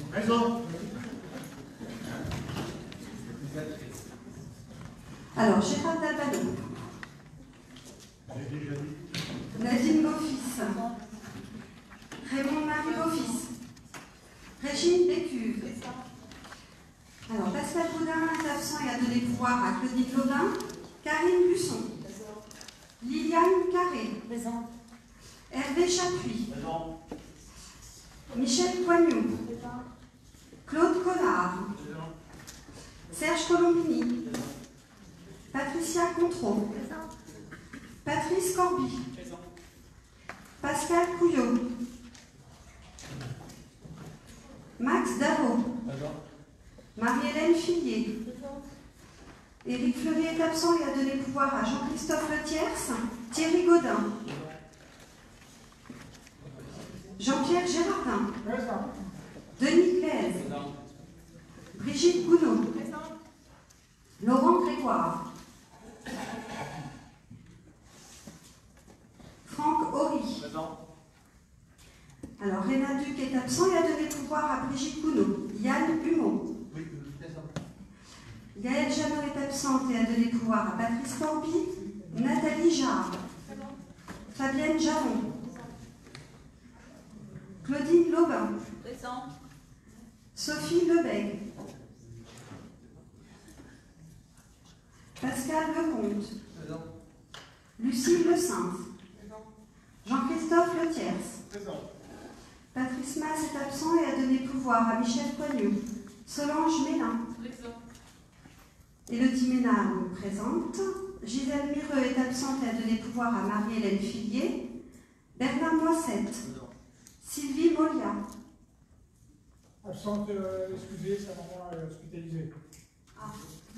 Présent. Alors, Gérald Albano. J'ai déjà dit. Nadine Beaufils. Raymond-Marie Beaufils. Régine Bécuve. Alors, Pascal Boudin est absent et a donné pouvoir à Claudine Lobin. Karine Busson. Liliane Carré. Présent. Hervé Chapuis. Présent. Michel Poignot. Présent. Claude Collard. Présent. Serge Colombini. Patricia Contreau. Présent. Patrice Corby. Présent. Pascal Couillot. Max Darro. Présent. Marie-Hélène Fillier. Présent. Éric Fleury est absent et a donné pouvoir à Jean-Christophe Letiers. Thierry Gaudin. Jean-Pierre Gérardin. Présent. Denis Claise. Présent. Brigitte Gounod. Présent. Laurent Grégoire. Franck Horry. Présent. Alors, Réna Duc est absent et a donné pouvoir à Brigitte Gounod. Yann Humeau. Oui, présent. Gaëlle Janot est absente et a donné pouvoir à Patrice Corby. Nathalie Jarre. Présent. Fabienne Jaron. Claudine Lobin. Présent. Sophie Lebègue. Pascal Lecomte. Présent. Lucie Le Saint. Présent. Jean-Christophe Letiers. Présent. Patrice Mas est absent et a donné pouvoir à Michel Poignot. Solange Mélin. Présent. Élodie Ménard présente. Gisèle Mireux est absente et a donné pouvoir à Marie-Hélène Fillier. Bernard Moissette. Présent. Sylvie Molia. Absente, excusez, sa maman est hospitalisée. Ah.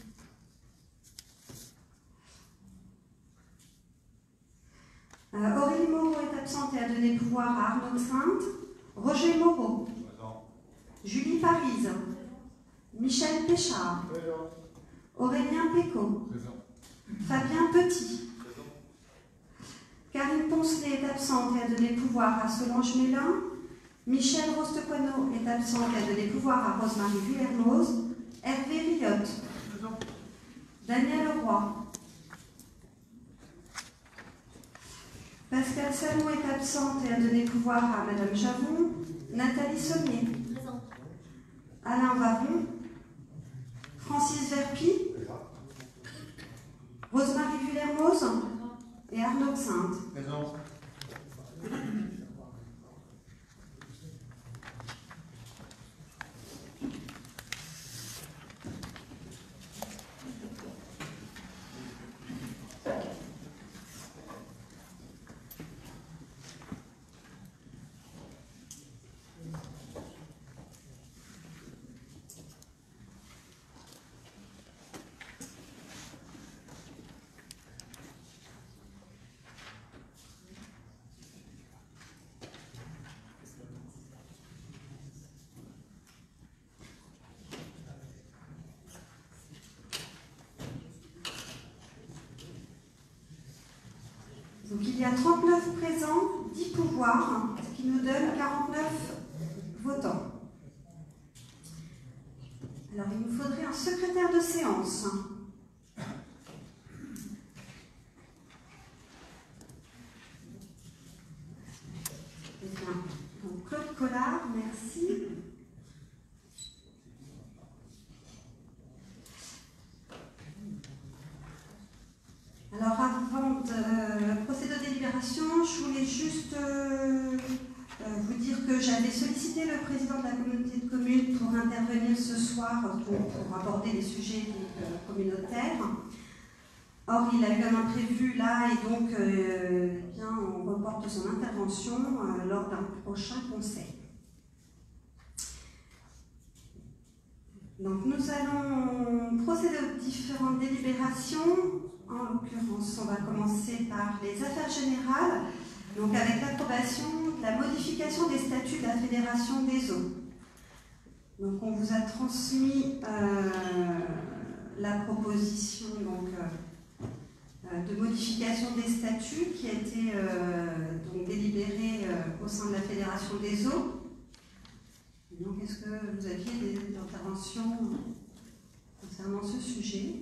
Aurélie Moreau est absente et a donné pouvoir à Arnaud Sainte. Roger Moreau. Présent. Julie Parise. Michel Péchard. Présent. Aurélien Pécaud. Présent. Fabien Petit. Présent. Karine Poncelet est absente et a donné pouvoir à Solange Mélin. Michel Rostequano est absent et a donné pouvoir à Rosemarie Villermoz. Hervé Riotte. Présent. Daniel Roy. Pascal Salon est absente et a donné pouvoir à Madame Javon. Nathalie Sommier. Présent. Alain Varon. Francis Verpi. Rosemarie Villermoz. Et Arnaud Sainte. Présent. Donc il y a 39 présents, 10 pouvoirs, ce qui nous donne 49 votants. Alors il nous faudrait un secrétaire de séance. Eh bien, donc Claude Collard, merci. Alors avant de procéder aux délibérations, je voulais juste vous dire que j'avais sollicité le président de la communauté de communes pour intervenir ce soir pour aborder les sujets communautaires. Or, il a eu un imprévu là et donc bien, on reporte son intervention lors d'un prochain conseil. Donc nous allons procéder aux différentes délibérations. En l'occurrence, on va commencer par les affaires générales, donc avec l'approbation de la modification des statuts de la Fédération des eaux. Donc on vous a transmis la proposition de modification des statuts qui a été donc délibérée au sein de la Fédération des eaux. Donc, est-ce que vous aviez des interventions concernant ce sujet?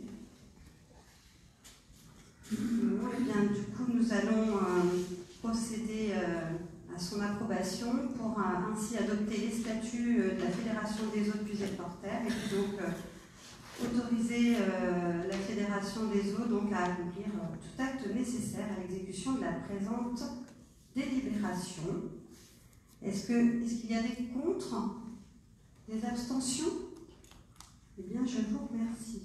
Non, eh bien, du coup, nous allons procéder à son approbation pour ainsi adopter les statuts de la Fédération des eaux de Puisaye-Porter et puis donc autoriser la Fédération des eaux donc, à accomplir tout acte nécessaire à l'exécution de la présente délibération. Est-ce qu'il y a des contre? Des abstentions? Eh bien, je vous remercie.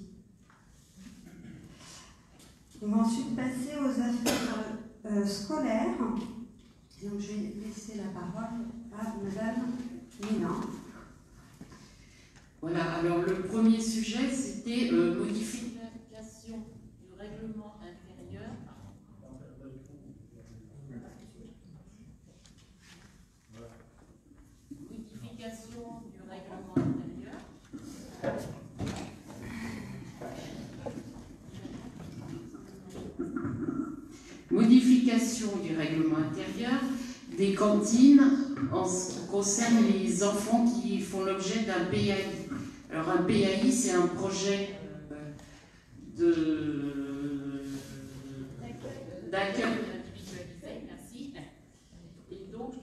On va ensuite passer aux affaires scolaires. Donc, je vais laisser la parole à Madame Nina. Voilà, alors le premier sujet, c'était modification du règlement intérieur. Modification du règlement intérieur. Modification du règlement intérieur des cantines en ce qui concerne les enfants qui font l'objet d'un PAI. Alors un PAI, c'est un projet d'accueil individualisé, merci. Et donc,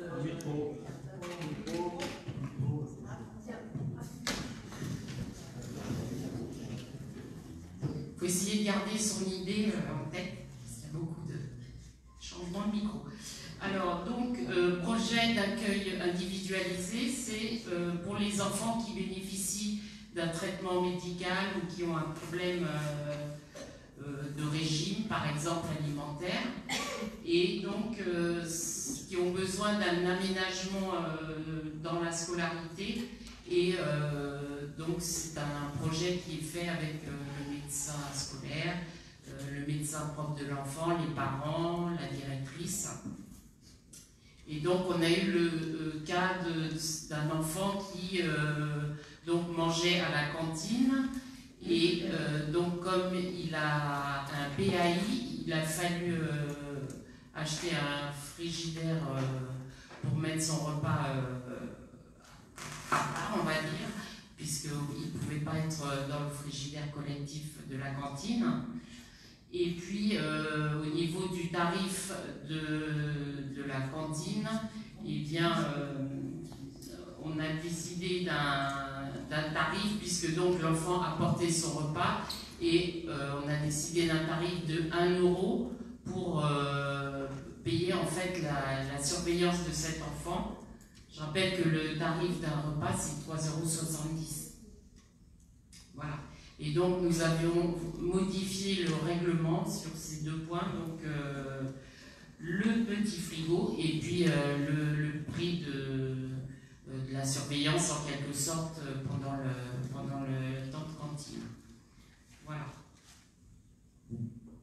il faut essayer de garder son idée en tête, parce qu'il y a beaucoup de changements de micro. Alors, donc, projet d'accueil individualisé, c'est pour les enfants qui bénéficient d'un traitement médical ou qui ont un problème de régime, par exemple alimentaire, et donc qui ont besoin d'un aménagement dans la scolarité. Et donc, c'est un projet qui est fait avec le médecin scolaire, le médecin propre de l'enfant, les parents, la directrice. Et donc, on a eu le cas d'un enfant qui donc mangeait à la cantine. Et donc, comme il a un PAI, il a fallu acheter un frigidaire pour mettre son repas à part, on va dire, puisqu'il ne pouvait pas être dans le frigidaire collectif de la cantine. Et puis, au niveau du tarif de la cantine, eh bien, on a décidé d'un tarif, puisque donc l'enfant apportait son repas, et on a décidé d'un tarif de 1 € pour payer en fait la surveillance de cet enfant. Je rappelle que le tarif d'un repas, c'est 3,70 €. Voilà. Et donc, nous avions modifié le règlement sur ces deux points, donc le petit frigo et puis le prix de la surveillance en quelque sorte pendant le temps de cantine. Voilà. Ensuite,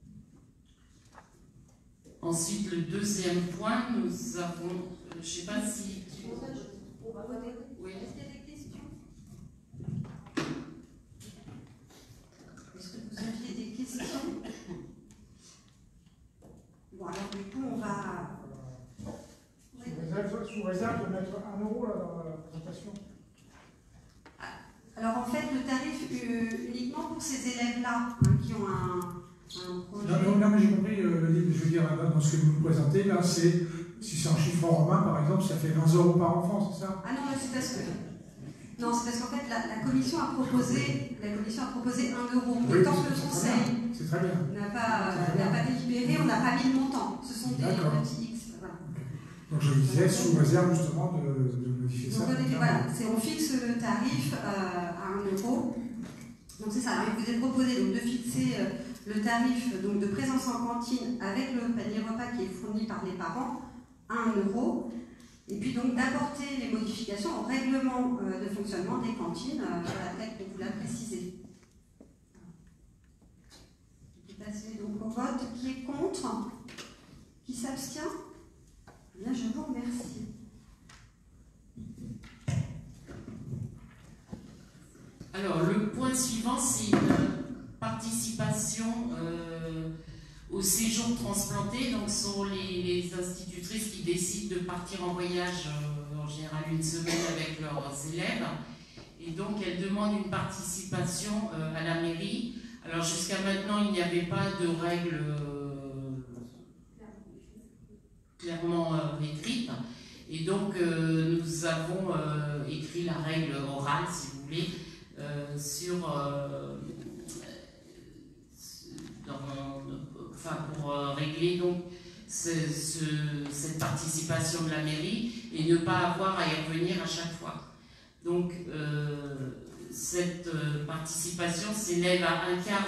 le deuxième point, nous avons, je ne sais pas si tu... Oui. Est-ce qu'il y a des questions? Est-ce que vous aviez des questions? Bon, alors du coup, on va... Sous réserve de mettre 1 € là, dans la présentation. Alors en fait, le tarif uniquement pour ces élèves-là qui ont un projet... Non, mais j'ai compris, je veux dire, dans ce que vous nous présentez, là, c'est, si c'est en chiffre romain, par exemple, ça fait 20 € par enfant, c'est ça? Ah non, c'est parce que... Non, c'est parce qu'en fait, la commission a proposé 1 €. Mais Oui, tant que le conseil c'est très bien. n'a pas délibéré, on n'a pas mis le montant. Ce sont des petits X. Voilà. Donc je disais, sous réserve justement de modifier ça. Donc voilà, on fixe le tarif à 1 €. Donc c'est ça, alors, il vous est proposé donc, de fixer le tarif donc, de présence en cantine avec le panier repas qui est fourni par les parents à 1 €. Et puis donc d'apporter les modifications au règlement de fonctionnement des cantines, telle qu'on vous l'a précisé. Je vais passer donc au vote. Qui est contre? Qui s'abstient? Bien, je vous remercie. Alors, le point suivant, c'est une participation au séjour transplanté. Donc, ce sont les institutrices qui décident de partir en voyage en en général une semaine avec leurs élèves. Et donc, elles demandent une participation à la mairie. Alors, jusqu'à maintenant, il n'y avait pas de règles clairement écrites. Et donc, nous avons écrit la règle orale, si vous voulez, pour régler donc cette participation de la mairie et ne pas avoir à y revenir à chaque fois. Donc, cette participation s'élève à un tiers,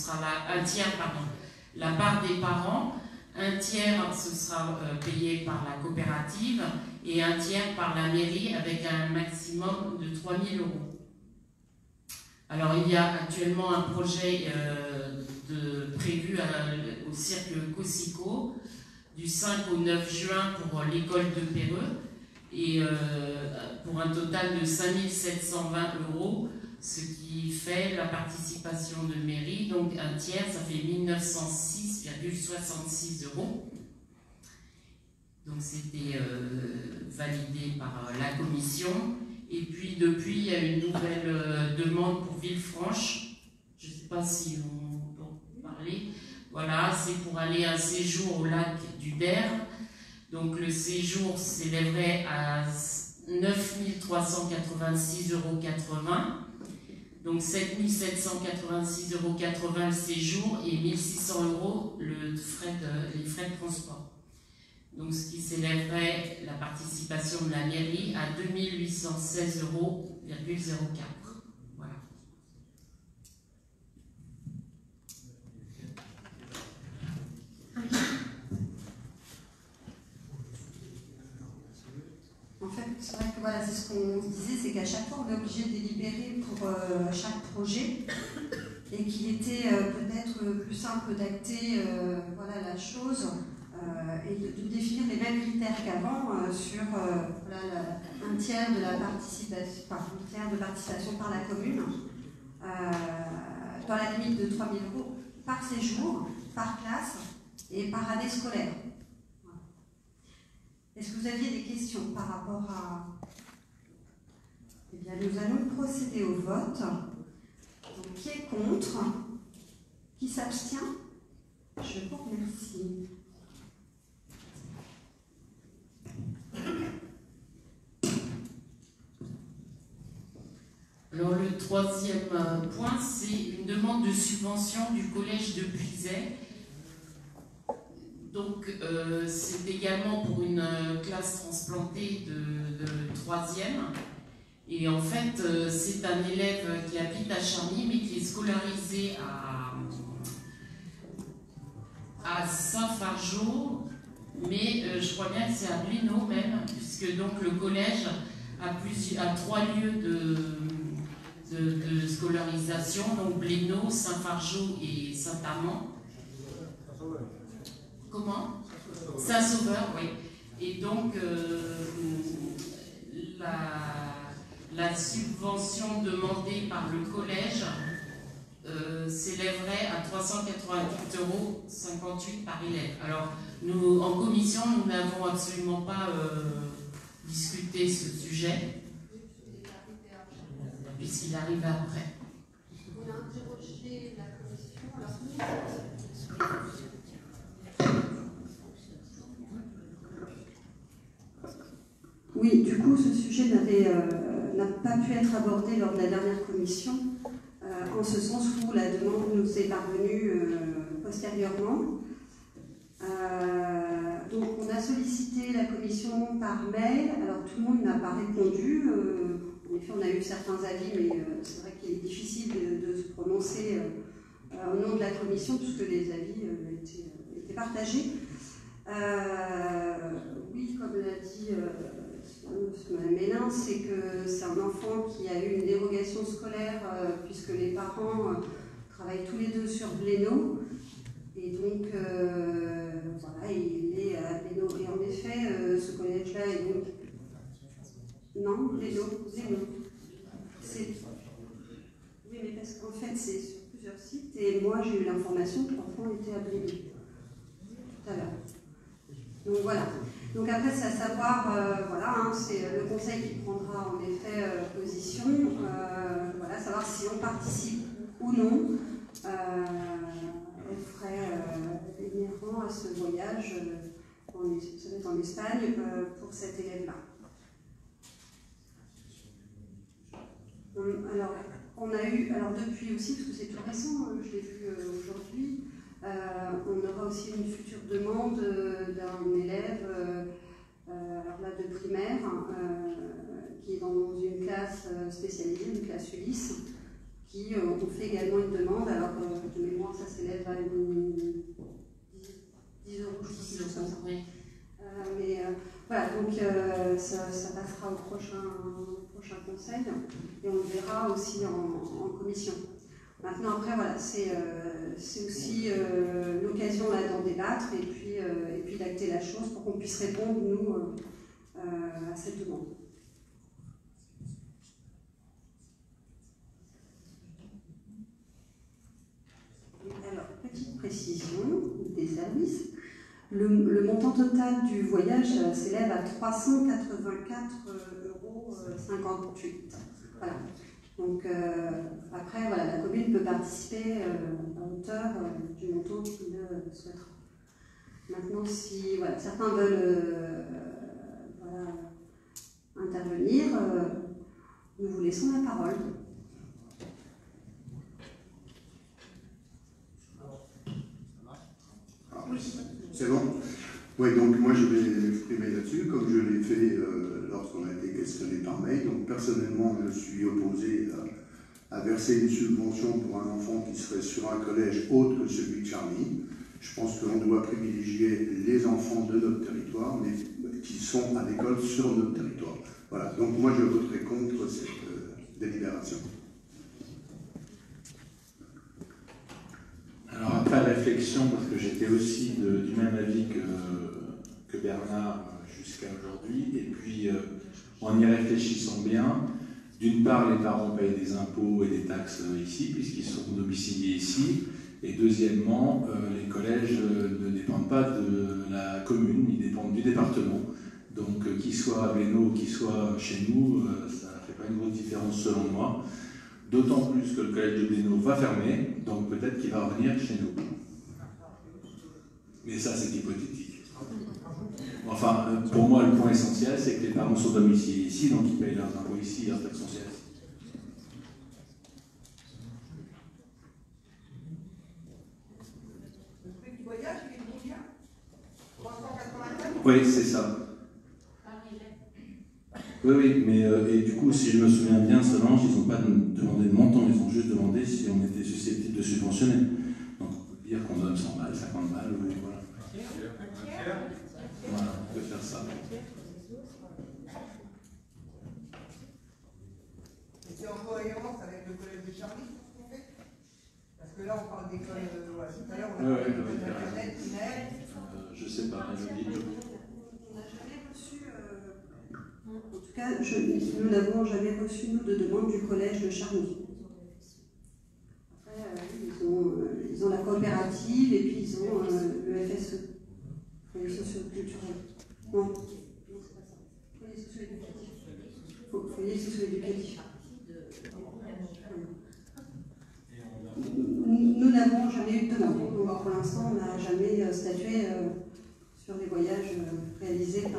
la part des parents, un tiers, ce sera payé par la coopérative et un tiers par la mairie avec un maximum de 3 000 €. Alors, il y a actuellement un projet prévu au cirque Cossico du 5 au 9 juin pour l'école de Perreux et pour un total de 5 720 €, ce qui fait la participation de mairie. Donc, un tiers, ça fait 1 906,66 €. Donc, c'était validé par la commission. Et puis, depuis, il y a une nouvelle demande pour Villefranche. Je ne sais pas si on peut en parler. Voilà, c'est pour aller à un séjour au lac du Der. Donc, le séjour s'élèverait à 9 386,80 €. Donc, 7 786,80 € le séjour et 1 600 € les frais de transport. Donc, ce qui s'élèverait la participation de la mairie à 2 816,04 €. Voilà. En fait, c'est vrai que voilà, c'est ce qu'on disait, c'est qu'à chaque fois, on est obligé de délibérer pour chaque projet et qu'il était peut-être plus simple d'acter voilà, la chose. Et de définir les mêmes critères qu'avant sur un tiers de la participation par la commune, dans la limite de 3 000 € par séjour, par classe et par année scolaire. Voilà. Est-ce que vous aviez des questions par rapport à... Eh bien, nous allons procéder au vote. Donc, qui est contre? Qui s'abstient? Je vous remercie. Alors, le troisième point, c'est une demande de subvention du collège de Puisaye. Donc, c'est également pour une classe transplantée de 3e. Et en fait, c'est un élève qui habite à Charny, mais qui est scolarisé à Saint-Fargeau. Mais je crois bien que c'est à Blénaud même, puisque donc le collège a 3 lieux de scolarisation, donc Blénaud, Saint-Fargeau et Saint-Amand. Comment? Saint-Sauveur, oui. Et donc, la subvention demandée par le collège s'élèverait à 388,58 € par élève. Alors, nous, en commission, nous n'avons absolument pas discuté ce sujet, puisqu'il arrive après. On a interrogé la commission. Oui, du coup, ce sujet n'a pas pu être abordé lors de la dernière commission, en ce sens où la demande nous est parvenue postérieurement. Donc, on a sollicité la commission par mail. Alors, tout le monde n'a pas répondu. En effet, on a eu certains avis, mais c'est vrai qu'il est difficile de se prononcer au nom de la commission, puisque les avis étaient partagés. Oui, comme l'a dit Mme Mélin, c'est que c'est un enfant qui a eu une dérogation scolaire, puisque les parents travaillent tous les deux sur Blénaud. Et donc, voilà, il est à Blénaud. Et en effet, ce collège-là est donc... Non, Blénaud. Oui, mais parce qu'en fait, c'est sur plusieurs sites. Et moi, j'ai eu l'information que l'enfant était à Blénaud tout à l'heure. Donc voilà. Donc après, c'est à savoir, voilà, hein, c'est le conseil qui prendra en effet position, voilà, savoir si on participe ou non aux frais inhérents à ce voyage en Espagne pour cet élève-là. Alors, on a eu, alors depuis aussi, parce que c'est tout récent, je l'ai vu aujourd'hui, on aura aussi une future demande d'un élève alors là, de primaire qui est dans une classe spécialisée, une classe Ulysse, qui ont fait également une demande. Alors, de mémoire, ça s'élève à 10 euros, je pense, comme ça. Oui. Mais voilà, donc ça passera au prochain conseil et on le verra aussi en commission. Maintenant, après, voilà, c'est aussi l'occasion là d'en débattre et puis d'acter la chose pour qu'on puisse répondre, nous, à cette demande. Alors, petite précision des services. Le montant total du voyage s'élève à 384,58 €. Voilà. Donc après, voilà, la commune peut participer à hauteur du montant qu'il souhaitera. Maintenant, si voilà, certains veulent voilà, intervenir, nous vous laissons la parole. Oui. C'est bon? Oui, donc moi je vais m'exprimer là-dessus, comme je l'ai fait lorsqu'on a été questionné par mail. Donc personnellement, je suis opposé à verser une subvention pour un enfant qui serait sur un collège autre que celui de Charny. Je pense qu'on doit privilégier les enfants de notre territoire, mais qui sont à l'école sur notre territoire. Voilà, donc moi je voterai contre cette délibération. Alors après réflexion, parce que j'étais aussi du même avis que Bernard jusqu'à aujourd'hui, et puis en y réfléchissant bien, d'une part les parents payent des impôts et des taxes ici, puisqu'ils sont domiciliés ici, et deuxièmement, les collèges ne dépendent pas de la commune, ils dépendent du département. Donc qu'ils soient à Bénaud, qu'ils soient chez nous, ça ne fait pas une grosse différence selon moi. D'autant plus que le collège de Bénaud va fermer, donc peut-être qu'il va revenir chez nous. Mais ça, c'est hypothétique. Enfin, pour moi, le point essentiel, c'est que les parents sont domiciliés ici, donc ils payent leurs impôts ici, leurs taxes foncières ici. Le prix du voyage, il est combien? 384 €? Oui, c'est ça. Oui, mais et du coup, si je me souviens bien, Solange, ils n'ont pas demandé de montant, ils ont juste demandé si on était susceptible de subventionner. Donc on peut dire qu'on donne 100 balles, 50 balles, ou voilà. Voilà, on peut faire ça. C'est en cohérence avec le collège de Charny, ce qu'on fait? Parce que là, on parle d'école, voilà, tout à l'heure, on a parlé d'Internet, primaire. Je sais pas, je dis. On n'a jamais reçu, en tout cas, nous n'avons jamais reçu, nous, de demande du collège de Charny. Après, ils ont la coopérative et puis ils ont le FSE, foyer socio-culturel. Non, c'est pas ça. Foyer socio-éducatif. Foyer socio-éducatif. Nous n'avons jamais eu de demande. Donc, pour l'instant, on n'a jamais statué sur les voyages réalisés par.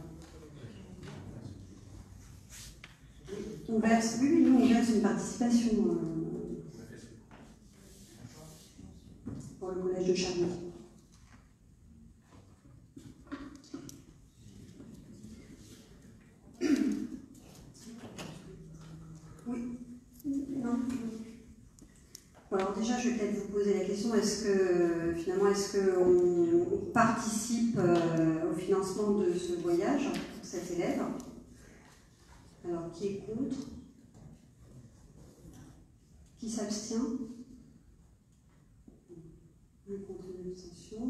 On verse, oui, nous on verse une participation pour le collège de Charny. Oui. Non. Bon, alors déjà, je vais peut-être vous poser la question, est-ce qu'on participe au financement de ce voyage pour cet élève? Alors, qui est contre? Qui s'abstient? Un contre, une abstention.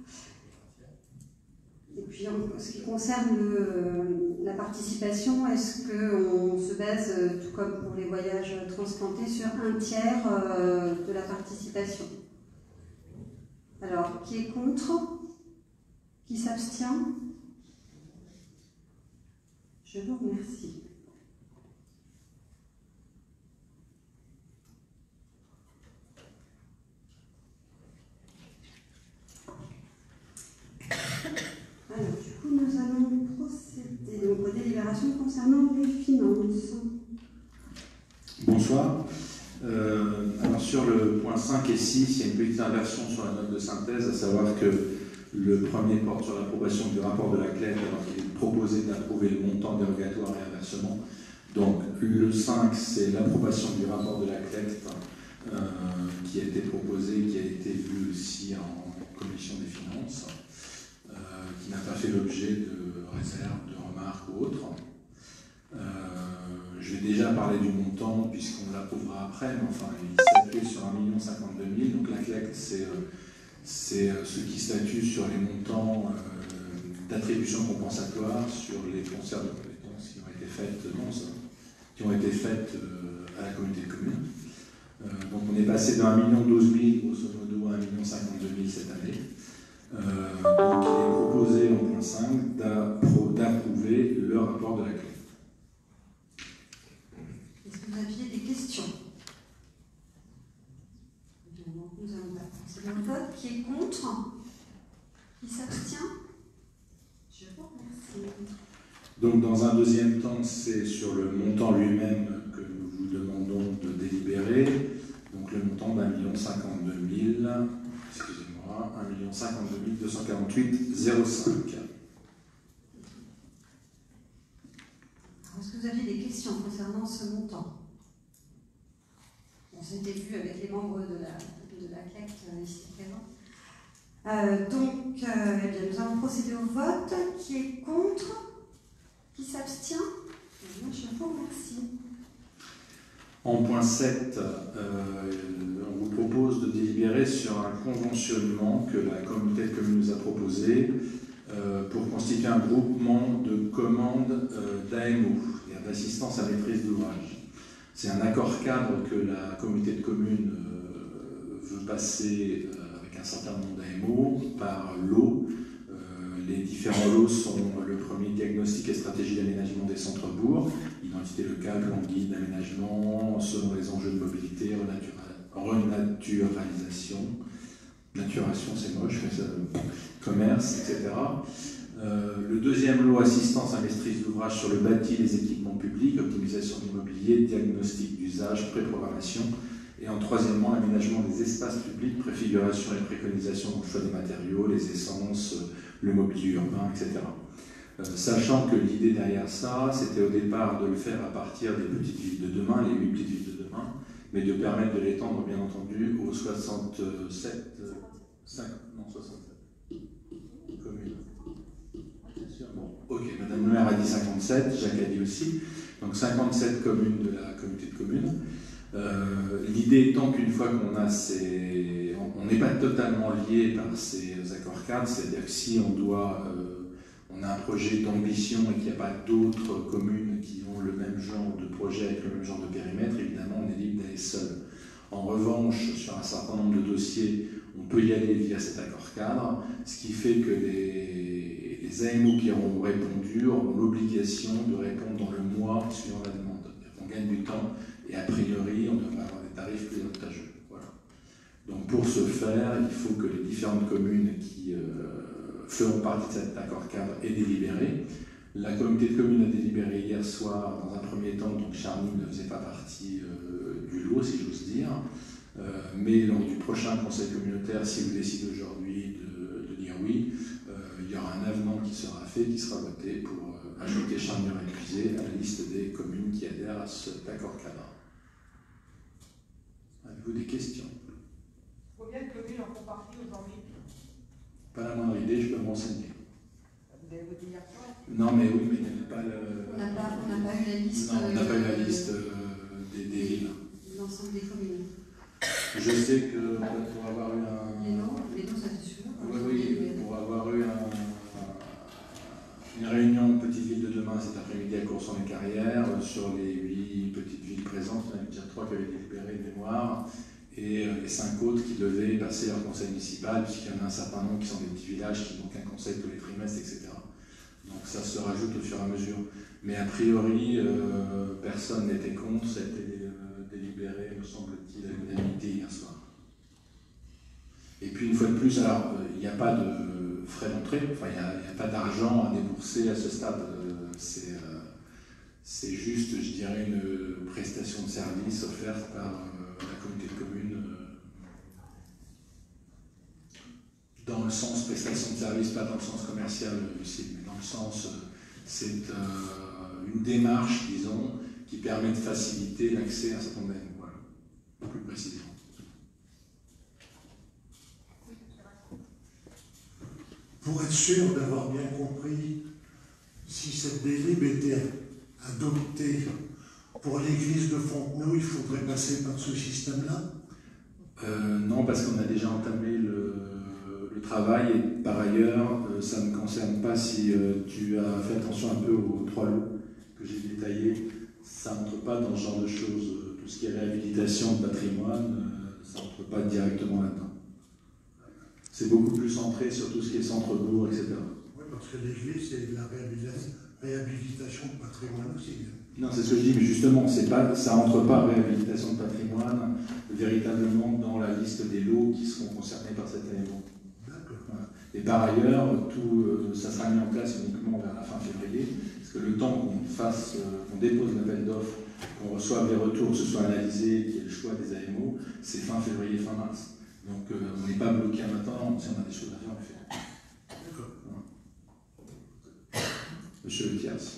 Et puis, en ce qui concerne la participation, est-ce qu'on se base, tout comme pour les voyages transplantés, sur 1/3 de la participation? Alors, qui est contre? Qui s'abstient? Je vous remercie. Alors, du coup, nous allons procéder donc, aux délibérations concernant les finances. Bonsoir. Alors sur le point 5 et 6, il y a une petite inversion sur la note de synthèse, à savoir que le premier porte sur l'approbation du rapport de la CLEC, alors qu'il est proposé d'approuver le montant dérogatoire et inversement. Donc le 5, c'est l'approbation du rapport de la CLEC qui a été proposé, qui a été vu aussi en commission des finances, qui n'a pas fait l'objet de réserves, de remarques ou autres. Je vais déjà parler du montant puisqu'on l'approuvera après, mais enfin il s'appuie sur 1 052 000. Donc la CLEC, c'est ceux qui statuent sur les montants d'attribution compensatoire sur les transferts de compétences qui ont été faites à la communauté de communes. Donc on est passé de 1 012 000 grosso modo à 1 052 000 cette année. Donc il est proposé en point 5 d'approuver le rapport de la CLEC. Est-ce que vous aviez des questions? Nous allons procéder au vote. Qui est contre? Qui s'abstient? Je vous remercie. Donc dans un deuxième temps, c'est sur le montant lui-même que nous vous demandons de délibérer. Donc le montant d'1 052 000, excusez-moi, 1 052 248,05. Est-ce que vous aviez des questions concernant ce montant? On s'était vu avec les membres de la CLEC ici présents. Donc, eh bien, nous allons procéder au vote. Qui est contre? Qui s'abstient? Je vous remercie. En point 7, on vous propose de délibérer sur un conventionnement que la communauté de communes nous a proposé pour constituer un groupement de commandes d'AMO, c'est-à-dire d'assistance à maîtrise d'ouvrage. C'est un accord cadre que la communauté de communes veut passer avec un certain nombre d'AMO par lot. Les différents lots sont le premier diagnostic et stratégie d'aménagement des centres-bourgs, identité locale, plan guide d'aménagement, selon les enjeux de mobilité, renaturalisation, naturation c'est moche, mais ça, commerce, etc. Le deuxième lot, assistance à maîtrise d'ouvrage sur le bâti, les équipements publics, optimisation de l'immobilier, diagnostic d'usage, pré-programmation. Et en troisièmement, l'aménagement des espaces publics, préfiguration et préconisation dans le choix des matériaux, les essences, le mobilier urbain, etc. Sachant que l'idée derrière ça, c'était au départ de le faire à partir des petites villes de demain, les 8 petites villes de demain, mais de permettre de l'étendre, bien entendu, aux 67 communes. Bon, ok, Madame le maire a dit 57, Jacques a dit aussi, donc 57 communes de la communauté de communes. L'idée étant qu'une fois qu'on a on n'est pas totalement lié par ces accords cadres, c'est-à-dire que si on a un projet d'ambition et qu'il n'y a pas d'autres communes qui ont le même genre de projet avec le même genre de périmètre, évidemment on est libre d'aller seul. En revanche, sur un certain nombre de dossiers, on peut y aller via cet accord cadre, ce qui fait que les AMO qui auront répondu auront l'obligation de répondre dans le mois suivant la demande. On gagne du temps et a priori on devrait avoir des tarifs plus avantageux. Voilà. Donc pour ce faire, il faut que les différentes communes qui feront partie de cet accord cadre aient délibéré. La communauté de communes a délibéré hier soir dans un premier temps, donc Charny ne faisait pas partie du lot, si j'ose dire. Mais lors du prochain conseil communautaire, si vous décidez aujourd'hui de dire oui, il y aura un avenant qui sera fait, qui sera voté pour ajouter Charny-Réclusé à la liste des communes qui adhèrent à cet accord cadre. Avez-vous des questions? Combien de communes en font partie aujourd'hui? Pas la moindre idée, je peux me renseigner. Vous avez voté hier soir? Non, mais oui, mais il n'y a pas le... On n'a pas eu la liste. Non, on n'a pas eu la liste des villes. L'ensemble des communes. Je sais que pour avoir eu un... Les noms, ça c'est sûr. Oui, pour avoir eu une réunion Petite Ville de demain cet après-midi à Courson-les-Carrières, sur les 8 petites villes présentes, il y en avait déjà 3 qui avaient délibéré de mémoire, et les 5 autres qui devaient passer leur conseil municipal, puisqu'il y en a un certain nombre qui sont des petits villages qui n'ont qu'un conseil tous les trimestres, etc. Donc ça se rajoute au fur et à mesure. Mais a priori, personne n'était contre, ça a été délibéré, me semble-t-il, à l'unanimité hier soir. Et puis une fois de plus, alors il n'y a pas de frais d'entrée, enfin il n'y a pas d'argent à débourser à ce stade. C'est juste, je dirais, une prestation de service offerte par la communauté de communes dans le sens prestation de service, pas dans le sens commercial aussi, mais dans le sens, c'est une démarche, disons, qui permet de faciliter l'accès à un certain nombre d'aides, voilà, plus précisément. Pour être sûr d'avoir bien compris, si cette délib était adoptée pour l'église de Fontenay, il faudrait passer par ce système-là? Non, parce qu'on a déjà entamé le travail, et par ailleurs, ça ne me concerne pas si tu as fait attention un peu aux 3 lots que j'ai détaillés. Ça n'entre pas dans ce genre de choses. Tout ce qui est réhabilitation de patrimoine, ça n'entre pas directement là-dedans. C'est beaucoup plus centré sur tout ce qui est centre-bourg, etc. Oui, parce que l'église, c'est de la réhabilitation de patrimoine aussi. Non, c'est ce que je dis, mais justement, ça n'entre pas réhabilitation de patrimoine véritablement dans la liste des lots qui seront concernés par cet élément. D'accord. Voilà. Et par ailleurs, ça sera mis en place uniquement vers la fin février, parce que le temps qu'on dépose l'appel d'offres, qu'on reçoive les retours, que ce soit analysé, qu'il y ait le choix des AMO, c'est fin février, fin mars. Donc on n'est pas bloqué maintenant, si on a des choses à faire, on le fait. D'accord. Voilà. Monsieur Le Thiers.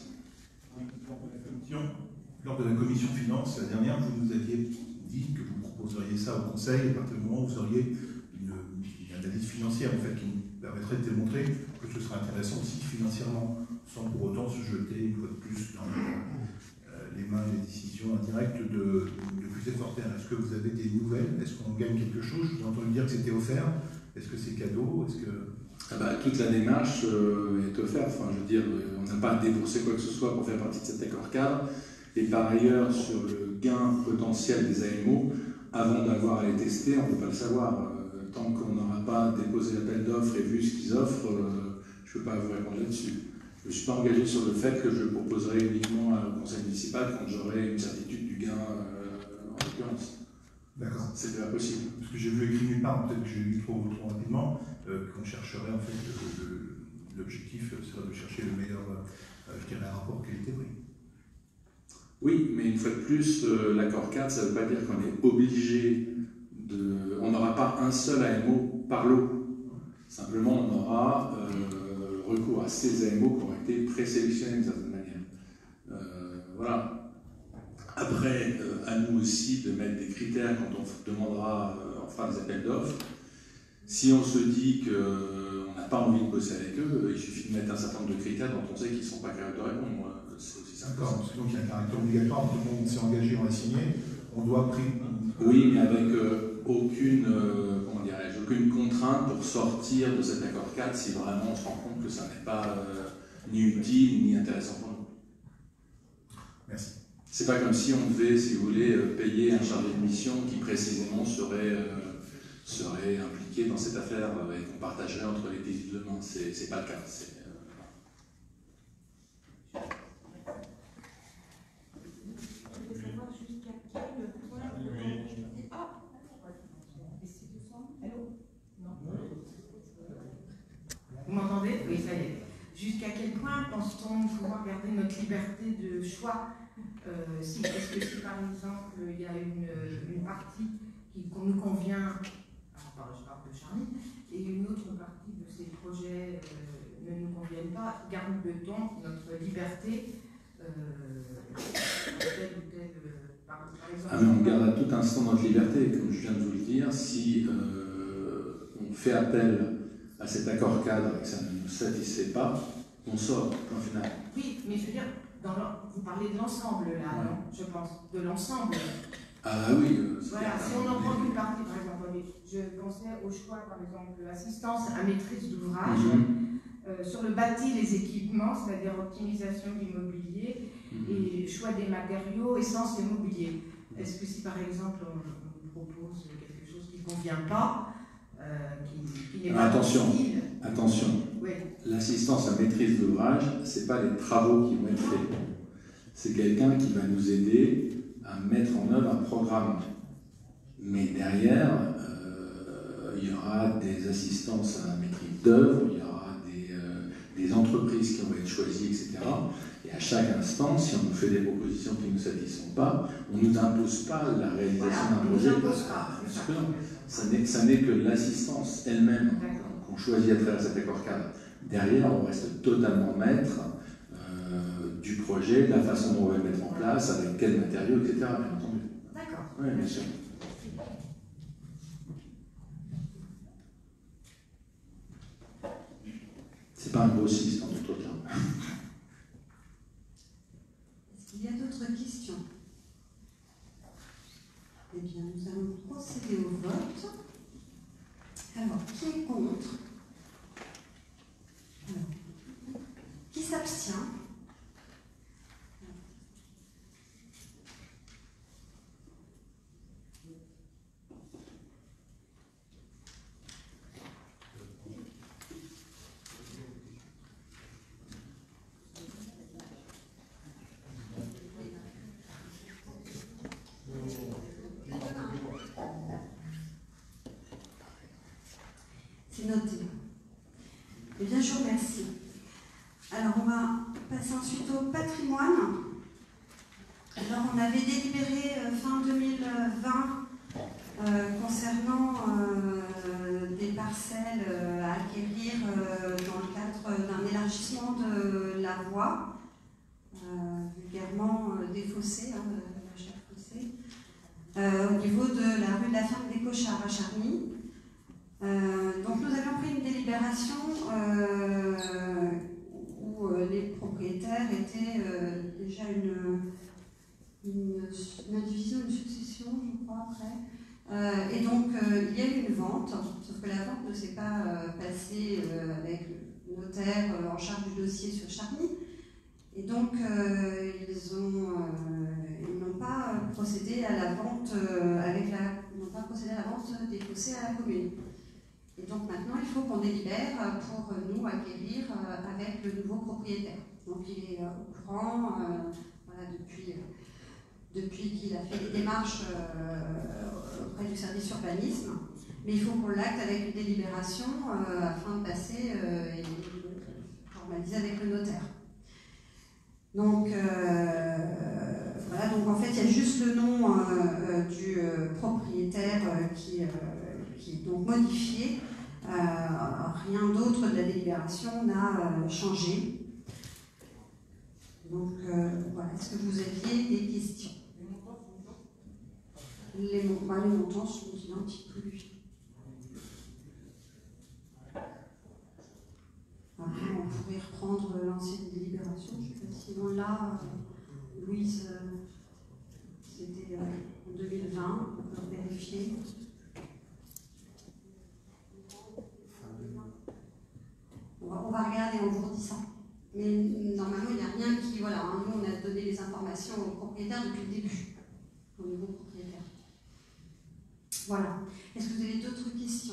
Lors de la commission finance, la dernière, vous nous aviez dit que vous proposeriez ça au Conseil à partir du moment où vous auriez une analyse financière en fait, qui nous permettrait de démontrer que ce serait intéressant aussi financièrement, sans pour autant se jeter une fois de plus dans les mains et les décisions indirectes de QC Forterre. Est-ce que vous avez des nouvelles? Est-ce qu'on gagne quelque chose? Je vous ai entendu dire que c'était offert. Est-ce que c'est cadeau? Est-ce que... Toute la démarche est offerte. Enfin, je veux dire, on n'a pas déboursé quoi que ce soit pour faire partie de cet accord cadre. Et par ailleurs, sur le gain potentiel des AMO, avant d'avoir à les tester, on ne peut pas le savoir. Tant qu'on n'aura pas déposé l'appel d'offres et vu ce qu'ils offrent, je ne peux pas vous répondre là-dessus. Je ne suis pas engagé sur le fait que je proposerai uniquement au conseil municipal quand j'aurai une certitude du gain en l'occurrence. D'accord. C'est pas possible. Parce que j'ai vu écrit nulle part, peut-être que j'ai lu trop rapidement, qu'on chercherait en fait, l'objectif serait de chercher le meilleur, je dirais, rapport qualité-prix. Oui, mais une fois de plus, l'accord cadre, ça ne veut pas dire qu'on est obligé de... On n'aura pas un seul AMO par lot. Simplement, on aura recours à ces AMO qui ont été présélectionnés d'une certaine manière. Voilà. Après, à nous aussi de mettre des critères quand on demandera, on fera des appels d'offres. Si on se dit qu'on n'a pas envie de bosser avec eux, il suffit de mettre un certain nombre de critères dont on sait qu'ils ne sont pas capables de répondre. C'est aussi simple. D'accord, donc il y a un caractère obligatoire, tout le monde s'est engagé, on a signé, on doit Oui, mais avec aucune contrainte pour sortir de cet accord cadre si vraiment on se rend compte que ça n'est pas ni utile ni intéressant pour nous. Merci. C'est pas comme si on devait, si vous voulez, payer un chargé de mission qui précisément serait impliqué dans cette affaire et qu'on partagerait entre les pays de main. C'est pas le cas. Vous m'entendez? Oui, ça y est. Jusqu'à quel point pense-t-on pouvoir garder notre liberté de choix? Est-ce que si par exemple il y a une partie qui nous convient, je parle de Charny, et une autre partie de ces projets ne nous conviennent pas, garde-t-on notre liberté par exemple, mais on garde à tout instant notre liberté, comme je viens de vous le dire, si on fait appel à cet accord cadre et que ça ne nous satisfait pas, on sort, point final. Oui, mais je veux dire, vous parlez de l'ensemble là, non? Je pense, de l'ensemble. Ah oui. Voilà, si on en prend une partie, par exemple, je pensais au choix, par exemple, assistance à maîtrise d'ouvrage, sur le bâti, les équipements, c'est-à-dire optimisation du mobilier, et choix des matériaux, essence et mobilier. Est-ce que si par exemple on propose quelque chose qui ne convient pas, qui n'est pas attention, utile, attention. Oui. L'assistance à maîtrise d'ouvrage, ce n'est pas les travaux qui vont être faits. C'est quelqu'un qui va nous aider à mettre en œuvre un programme. Mais derrière, il y aura des assistances à maîtrise d'œuvre, il y aura des entreprises qui vont être choisies, etc. Et à chaque instant, si on nous fait des propositions qui ne nous satisfont pas, on ne nous impose pas la réalisation d'un projet. Ça n'est que l'assistance elle-même qu'on choisit à travers cet accord cadre. Derrière, on reste totalement maître du projet, de la façon dont on va le mettre en place, avec quels matériaux, etc. Bien entendu. D'accord. Oui, bien sûr. C'est pas un grossiste en d'autres termes. Est-ce qu'il y a d'autres questions? Eh bien, nous allons procéder au vote. Alors, qui est contre? Alors, qui s'abstient? C'est noté. Eh bien, je vous remercie. Alors, on va passer ensuite au patrimoine. Alors, on avait délibéré fin 2020 concernant des parcelles à acquérir dans le cadre d'un élargissement de la voie, vulgairement des fossés, la chère fossé, au niveau de la rue de la Ferme des Cochards à Charny. Donc nous avions pris une délibération où les propriétaires étaient déjà une indivision, une succession, je crois, après. Et donc il y a eu une vente, sauf que la vente ne s'est pas passée avec le notaire en charge du dossier sur Charny. Et donc ils n'ont pas procédé à la vente des fossés à la commune. Et donc maintenant, il faut qu'on délibère pour nous acquérir avec le nouveau propriétaire. Donc il est au courant, voilà, depuis qu'il a fait des démarches auprès du service urbanisme. Mais il faut qu'on l'acte avec une délibération afin de passer et formaliser avec le notaire. Donc voilà, donc en fait, il y a juste le nom du propriétaire qui est donc modifié. Rien d'autre de la délibération n'a changé. Donc voilà, est-ce que vous aviez des questions? Les montants sont identiques. Après, on pourrait reprendre l'ancienne délibération. Je ne sais pas si on l'a, Louise, c'était en 2020, on peut vérifier. On va regarder en vous redisant. Mais normalement, il n'y a rien qui... Voilà, hein, nous, on a donné les informations au propriétaire depuis le début, au nouveau propriétaire. Voilà. Est-ce que vous avez d'autres questions?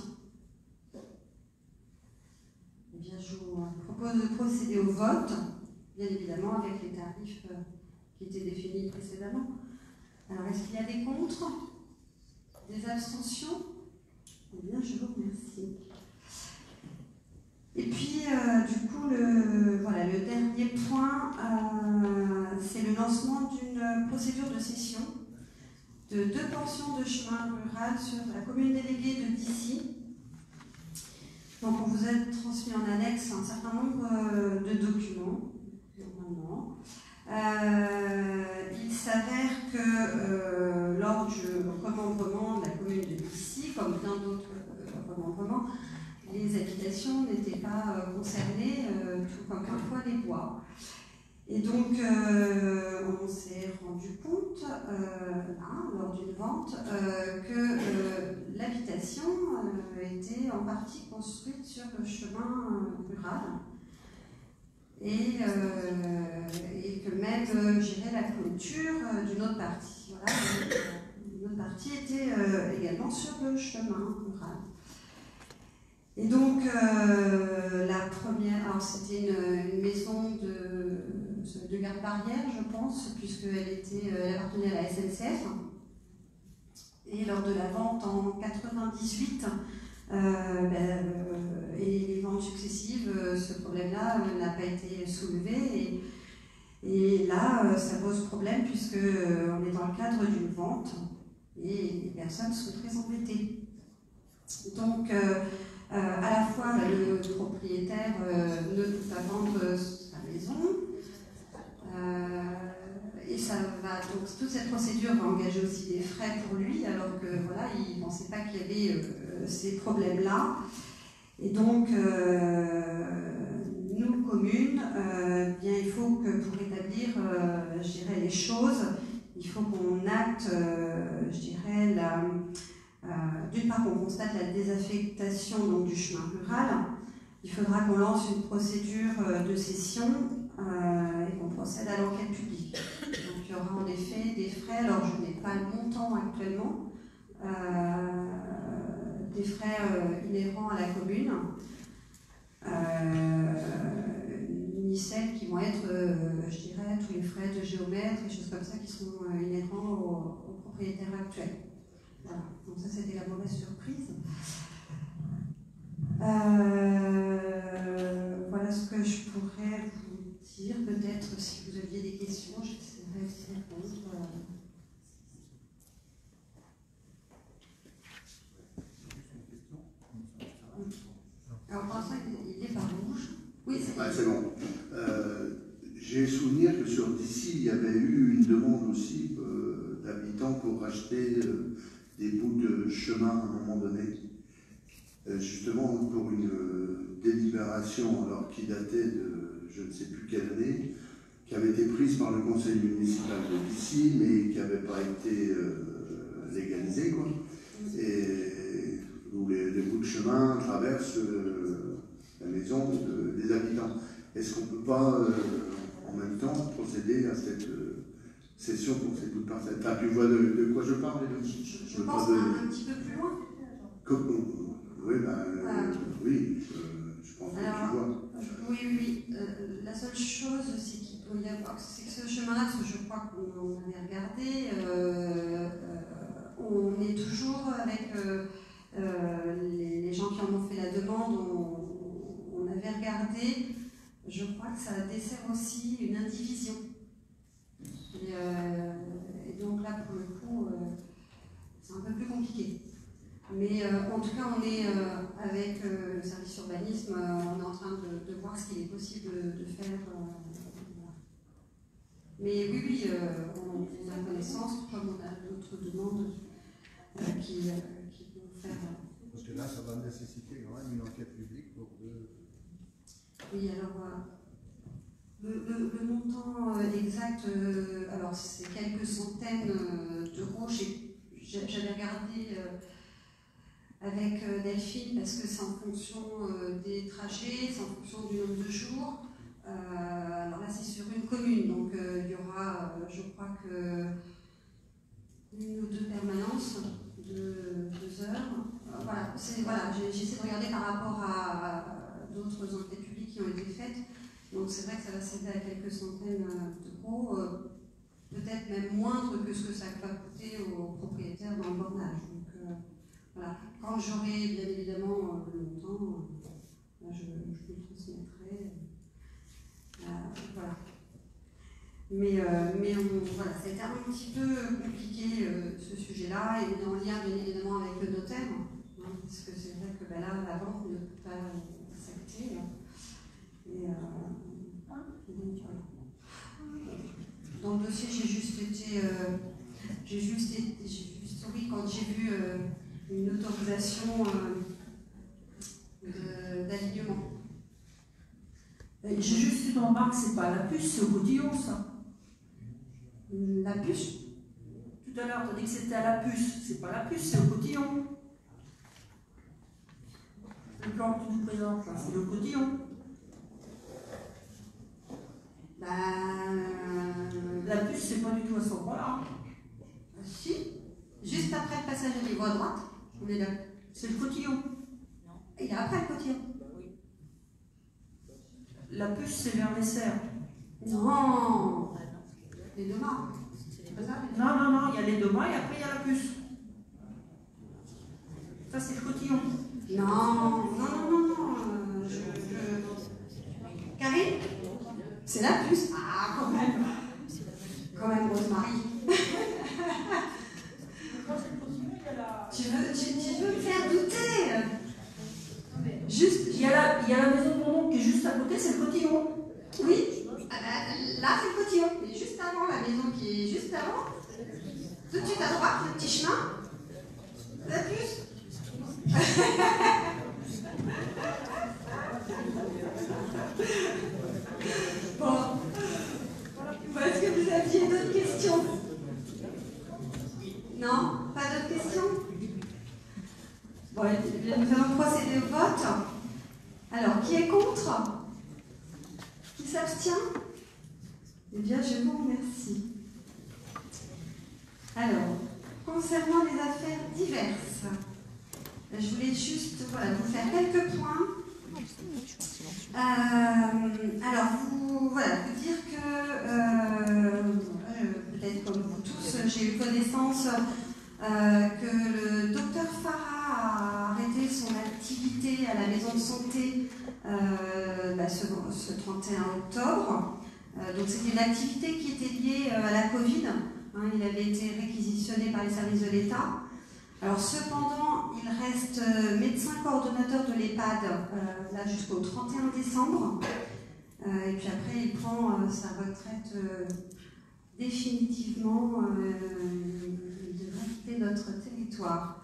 Eh bien, je vous propose de procéder au vote, bien évidemment, avec les tarifs qui étaient définis précédemment. Alors, est-ce qu'il y a des contre? Des abstentions? Eh bien, je vous remercie. Et puis, du coup, le dernier point, c'est le lancement d'une procédure de cession de 2 portions de chemin rural sur la commune déléguée de Dissy. Donc, on vous a transmis en annexe un certain nombre de documents, normalement. Il s'avère que lors du remembrement de la commune de Dissy, comme bien d'autres remembrements, les habitations n'étaient pas concernées, tout comme parfois les bois. Et donc, on s'est rendu compte, lors d'une vente, que l'habitation était en partie construite sur le chemin rural. Et que même, la clôture d'une autre partie. Voilà, une autre partie était également sur le chemin rural. Et donc, la première, alors c'était une maison de garde-barrière, je pense, puisqu'elle appartenait à la SNCF. Et lors de la vente en 98, et les ventes successives, ce problème-là n'a pas été soulevé. Et là, ça pose problème puisqu'on est dans le cadre d'une vente et les personnes sont très embêtées. Donc, à la fois, le propriétaire ne peut pas vendre sa maison. Et ça va, donc toute cette procédure va engager aussi des frais pour lui, alors que voilà, il ne pensait pas qu'il y avait ces problèmes-là. Et donc, nous, communes, bien, il faut que pour établir, je dirais, les choses, il faut qu'on acte, je dirais, d'une part qu'on constate la désaffectation donc, du chemin rural. Il faudra qu'on lance une procédure de cession et qu'on procède à l'enquête publique. Donc il y aura en effet des frais, alors je n'ai pas le montant actuellement, des frais inhérents à la commune, ni celles qui vont être, je dirais, tous les frais de géomètre et choses comme ça qui sont inhérents aux propriétaires actuels. Voilà, donc ça c'était la mauvaise surprise. Voilà ce que je pourrais vous dire. Peut-être si vous aviez des questions, j'essaierai d'y répondre. Alors pour l'instant, il est pas rouge. Oui, c'est bon. J'ai souvenir que sur d'ici, il y avait eu une demande aussi d'habitants pour racheter des bouts de chemin à un moment donné. Justement pour une délibération alors qui datait de je ne sais plus quelle année, qui avait été prise par le conseil municipal d'ici, mais qui n'avait pas été légalisée, quoi. Et où les bouts de chemin traversent la maison des habitants. Est-ce qu'on ne peut pas en même temps procéder à cette cession pour ces bouts de parcelles? Tu vois de quoi je parle? Je pense un petit peu plus loin. Oui, oui, je pense que tu vois. Oui. La seule chose, c'est qu'il doit y avoir, c'est que ce chemin-là, parce que je crois qu'on avait regardé, on est toujours avec les gens qui en ont fait la demande, on avait regardé, je crois que ça dessert aussi une indivision. Et donc là, pour le coup, c'est un peu plus compliqué. Mais en tout cas, on est avec le service urbanisme, on est en train de voir ce qu'il est possible de faire. Voilà. Mais oui, on a connaissance, comme on a d'autres demandes qui vont faire. Parce que là, ça va nécessiter quand même une enquête publique pour Oui, alors le montant exact, alors c'est quelques centaines d'euros. J'avais regardé avec Delphine, parce que c'est en fonction des trajets, c'est en fonction du nombre de jours. Alors là, c'est sur une commune, donc il y aura, je crois que, une ou deux permanences de 2 heures. Voilà, j'essaie de regarder par rapport à d'autres enquêtes publiques qui ont été faites. Donc c'est vrai que ça va s'aider à quelques centaines d'euros, peut-être même moindre que ce que ça va coûter aux propriétaires dans le bornage. Donc, voilà. Quand j'aurai bien évidemment le montant, je le transmettrai. Voilà. Mais voilà, ça a été un petit peu compliqué ce sujet-là, et on est en lien bien évidemment avec le notaire, hein, parce que c'est vrai que là, la vente ne peut pas s'acter. Et donc, voilà. Dans le dossier, j'ai juste oui, quand j'ai vu une autorisation d'alignement. J'ai juste une remarque, c'est pas la puce, c'est au cotillon, ça. La puce? Tout à l'heure, tu as dit que c'était à la puce. C'est pas la puce, c'est au cotillon. Le plan que tu nous présentes, là, c'est le cotillon. La puce, c'est pas du tout à ce endroit-là. Si, juste après le passage à niveau à droite, on est là. C'est le cotillon. Il était après le cotillon. La puce, c'est vers les serres. Non. Les deux mâts. Non, il y a les deux mâts et après il y a la puce. Ça, c'est le cotillon. Non. Karine, c'est la puce. Ah, quand même. Quand même, Rosemary. Tu veux me faire douter? Juste, il y a la maison de mon oncle qui est juste à côté, c'est le cotillon. Oui. Là, c'est le cotillon. Et juste avant, la maison qui est juste avant, tout de suite à droite, le petit chemin, la puce. Bon. Est-ce que vous aviez d'autres questions? Non? Pas d'autres questions? Bon, nous allons procéder au vote. Alors, qui est contre? Qui s'abstient? Eh bien, je vous remercie. Alors, concernant les affaires diverses, je voulais juste vous faire quelques points. Alors, vous dire que, peut-être comme vous tous, j'ai eu connaissance que le docteur Farah a arrêté son activité à la maison de santé ce 31 octobre. Donc c'était une activité qui était liée à la Covid. Il avait été réquisitionné par les services de l'État. Alors cependant, il reste médecin coordonnateur de l'EHPAD là jusqu'au 31 décembre. Et puis après, il prend sa retraite définitivement. Il devrait quitter notre territoire.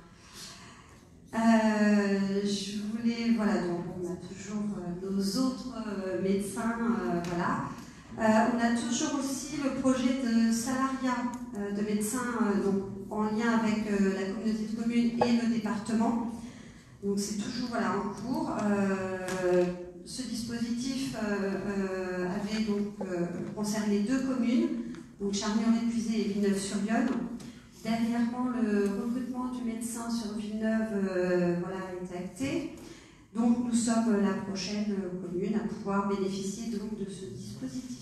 Je voulais, donc on a toujours nos autres médecins, on a toujours aussi le projet de salariat de médecins en lien avec la communauté de communes et le département. Donc c'est toujours en cours. Ce dispositif avait concerné 2 communes, donc Charny-en-Épuisé et Villeneuve-sur-Yonne. Dernièrement, le recrutement du médecin sur Villeneuve est acté. Donc nous sommes la prochaine commune à pouvoir bénéficier de ce dispositif.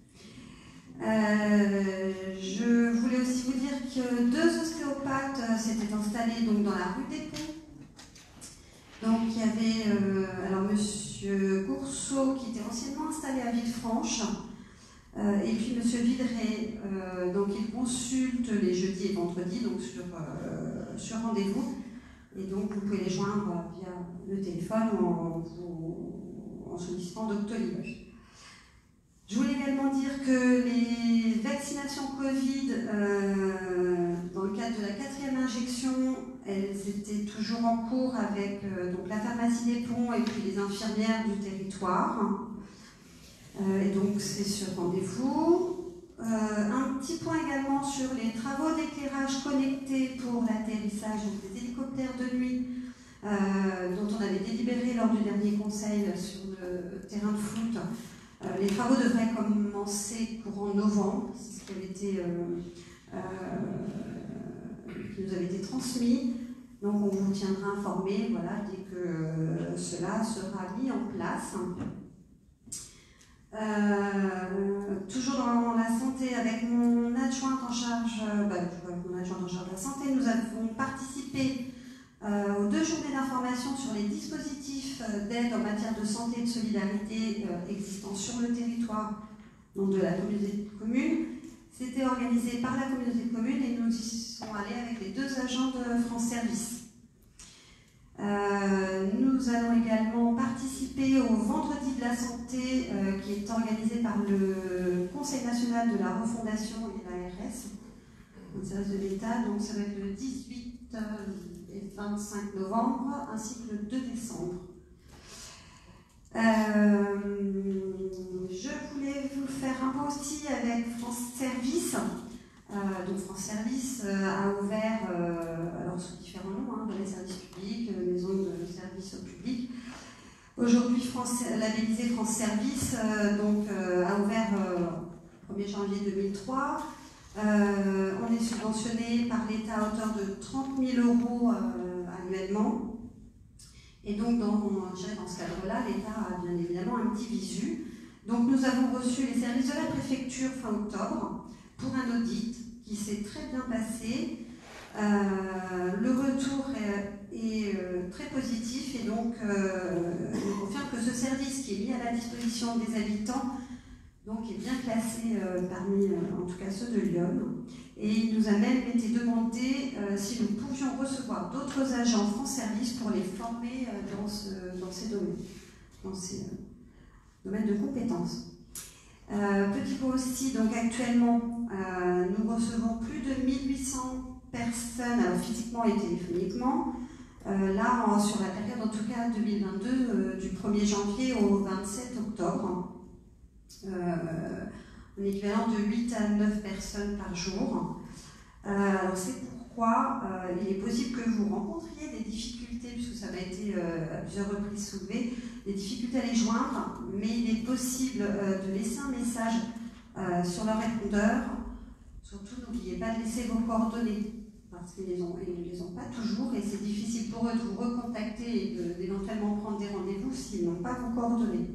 Je voulais aussi vous dire que 2 ostéopathes s'étaient installés dans la rue des Ponts. Donc il y avait Monsieur Gourceau qui était anciennement installé à Villefranche. Et puis M. Videret, il consulte les jeudis et vendredis sur rendez-vous. Et donc vous pouvez les joindre via le téléphone en sollicitant Doctolib. Je voulais également dire que les vaccinations Covid, dans le cadre de la 4e injection, elles étaient toujours en cours avec la pharmacie des Ponts et puis les infirmières du territoire. Et donc c'est sur rendez-vous. Un petit point également sur les travaux d'éclairage connectés pour l'atterrissage des hélicoptères de nuit dont on avait délibéré lors du dernier conseil sur le terrain de foot. Les travaux devraient commencer courant novembre, c'est ce qui avait été, qui nous avait été transmis. Donc on vous tiendra informé dès que cela sera mis en place. Toujours dans la santé, avec mon adjointe en charge, de la santé, nous avons participé aux 2 journées d'information sur les dispositifs d'aide en matière de santé et de solidarité existants sur le territoire de la communauté de communes. C'était organisé par la communauté de communes et nous y sommes allés avec les 2 agents de France Service. Nous allons également participer au Vendredi de la santé qui est organisé par le Conseil national de la refondation et l'ARS, le service de l'État. Donc ça va être le 18 et 25 novembre ainsi que le 2 décembre. Je voulais vous faire un mot aussi avec France Service. Donc France Service a ouvert, sous différents noms, dans les services publics, maison de service au public. Aujourd'hui, labellisé France Service a ouvert le 1er janvier 2003. On est subventionné par l'État à hauteur de 30 000 € annuellement. Et donc, dans ce cadre-là, l'État a bien évidemment un petit visu. Donc, nous avons reçu les services de la préfecture fin octobre pour un audit qui s'est très bien passé. Le retour est très positif et donc on confirme que ce service qui est mis à la disposition des habitants donc, est bien classé parmi, en tout cas, ceux de Lyon. Et il nous a même été demandé si nous pouvions recevoir d'autres agents France Service pour les former dans ces domaines de compétences. Petit point aussi, donc actuellement, nous recevons plus de 1800 personnes, alors physiquement et téléphoniquement, là, sur la période, en tout cas 2022, du 1er janvier au 27 octobre. Un équivalent de 8 à 9 personnes par jour. Alors c'est pourquoi il est possible que vous rencontriez des difficultés, puisque ça m'a été à plusieurs reprises soulevé, des difficultés à les joindre, mais il est possible de laisser un message sur leur répondeur. Surtout, n'oubliez pas de laisser vos coordonnées, parce qu'ils ne les ont pas toujours, et c'est difficile pour eux de vous recontacter et d'éventuellement prendre des rendez-vous s'ils n'ont pas vos coordonnées.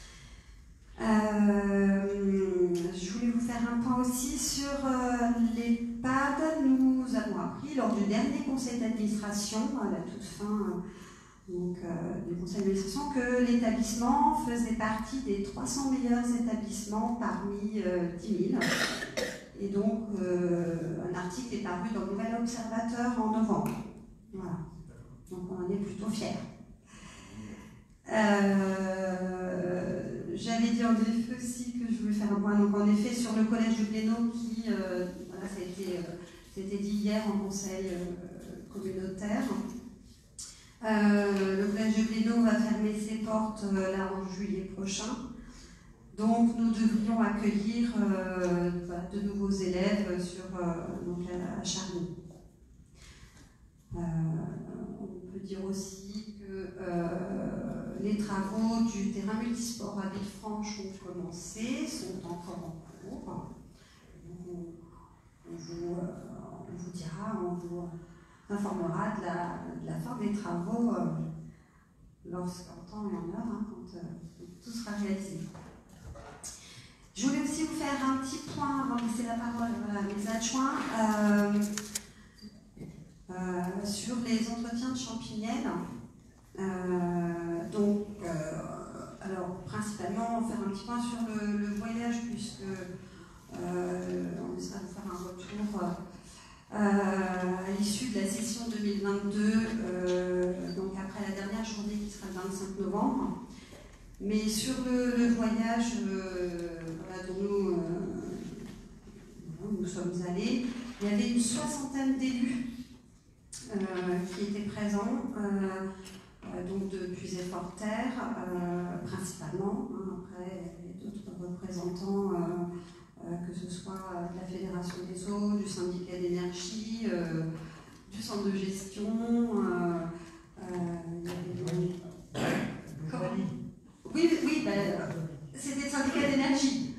Je voulais vous faire un point aussi sur l'EHPAD. Nous avons appris lors du dernier conseil d'administration, à la toute fin du conseil d'administration, que l'établissement faisait partie des 300 meilleurs établissements parmi 10 000. Et donc, un article est paru dans le Nouvel Observateur en novembre. Voilà. Donc, on en est plutôt fiers. J'avais dit en effet aussi que je voulais faire un point. Donc, en effet, sur le collège du Blénaud, qui, voilà, ça a été dit hier en conseil communautaire. Le collège du Blénaud va fermer ses portes là en juillet prochain. Donc, nous devrions accueillir de nouveaux élèves à Charny. On peut dire aussi que les travaux du terrain multisport à Villefranche ont commencé, sont encore en cours. On vous dira, on vous informera de la fin des travaux lorsqu'en temps et en heure, quand tout sera réalisé. Je voulais aussi vous faire un petit point avant de laisser la parole à mes adjoints sur les entretiens de Champignelles. Alors principalement faire un petit point sur le voyage, puisque on essaiera de faire un retour à l'issue de la session 2022, donc après la dernière journée qui sera le 25 novembre. Mais sur le voyage dont nous sommes allés, il y avait une 60aine d'élus qui étaient présents, donc de Puisay-Forterre principalement. Après, il y avait d'autres représentants, que ce soit de la Fédération des eaux, du syndicat d'énergie, du centre de gestion. Oui, c'était le syndicat d'énergie.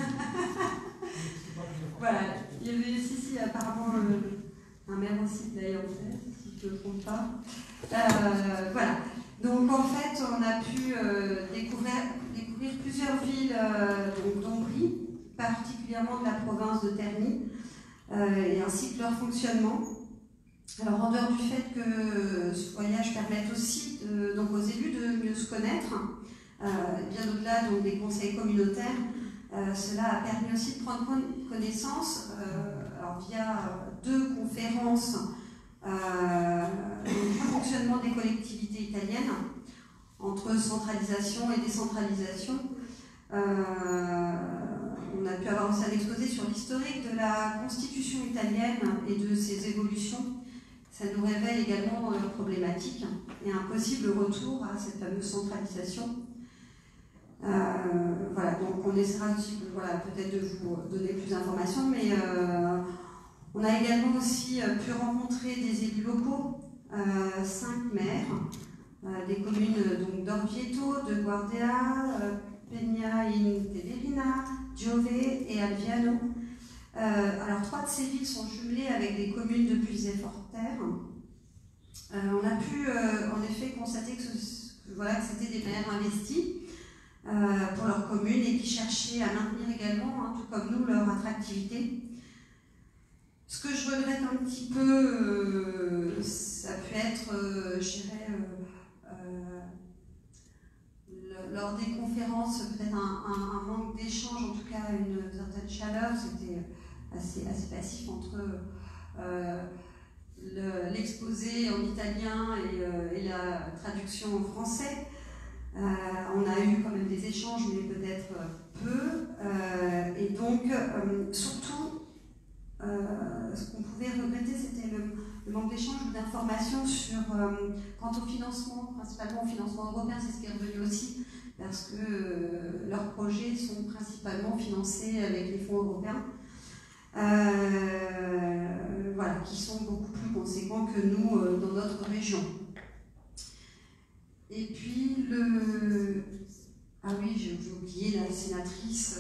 Voilà, il y avait ici apparemment un maire aussi d'ailleurs, si je ne me trompe pas. Voilà, donc en fait on a pu découvrir plusieurs villes d'Ombrie, particulièrement de la province de Terni, et ainsi que leur fonctionnement. Alors en dehors du fait que ce voyage permette aussi aux élus de mieux se connaître, bien au-delà des conseils communautaires, cela a permis aussi de prendre connaissance, via 2 conférences, du fonctionnement des collectivités italiennes, entre centralisation et décentralisation. On a pu avoir aussi un exposé sur l'historique de la Constitution italienne et de ses évolutions. Ça nous révèle également leurs problématiques et un possible retour à cette fameuse centralisation. Voilà, donc on essaiera aussi peut-être de vous donner plus d'informations, mais on a également aussi pu rencontrer des élus locaux, 5 maires, des communes d'Orvieto, de Guardea, Peña in Teverina, Giove et Alviano. Alors 3 de ces villes sont jumelées avec des communes de Puisay-Forterre. On a pu en effet constater que c'était des maires investis pour leur commune et qui cherchaient à maintenir également, hein, tout comme nous, leur attractivité. Ce que je regrette un petit peu, ça peut être, je dirais, lors des conférences, peut-être un manque d'échange, en tout cas une certaine chaleur, c'était assez passif entre l'exposé en italien et la traduction en français. On a eu quand même des échanges, mais peut-être peu. Et donc, surtout, ce qu'on pouvait regretter, c'était le manque d'échange ou d'informations quant au financement, principalement au financement européen, c'est ce qui est revenu aussi, parce que leurs projets sont principalement financés avec les fonds européens. Voilà, qui sont beaucoup plus conséquents que nous dans notre région. Et puis ah oui, j'ai oublié la sénatrice.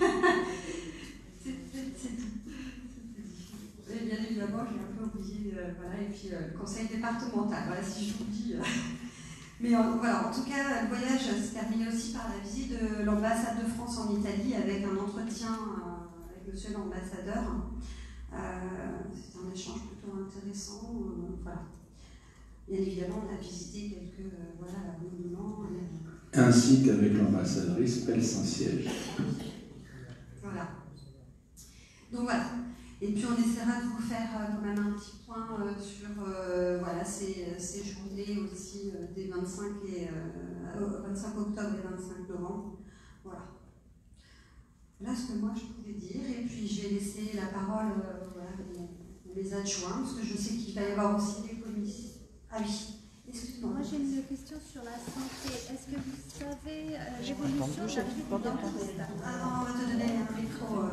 Et bien évidemment, j'ai un peu oublié, voilà, et puis le conseil départemental, voilà, si je vous dis. Mais voilà, en tout cas, le voyage se terminait aussi par la visite de l'ambassade de France en Italie avec un entretien avec monsieur l'ambassadeur. C'était un échange plutôt intéressant. Voilà. Bien évidemment, on a visité quelques monuments. Ainsi qu'avec l'ambassadrice Pelle Saint-Siège. Voilà. Donc voilà. Et puis on essaiera de vous faire quand même un petit point sur ces journées aussi des 25 octobre et 25 novembre. Voilà. Voilà ce que moi je pouvais dire. Et puis je vais laisser la parole à mes adjoints, parce que je sais qu'il va y avoir aussi des commissions. Ah oui. Excuse-moi. Moi j'ai une question sur la santé. Est-ce que vous savez l'évolution de la vie du dentiste? Ah non, on va te donner un micro.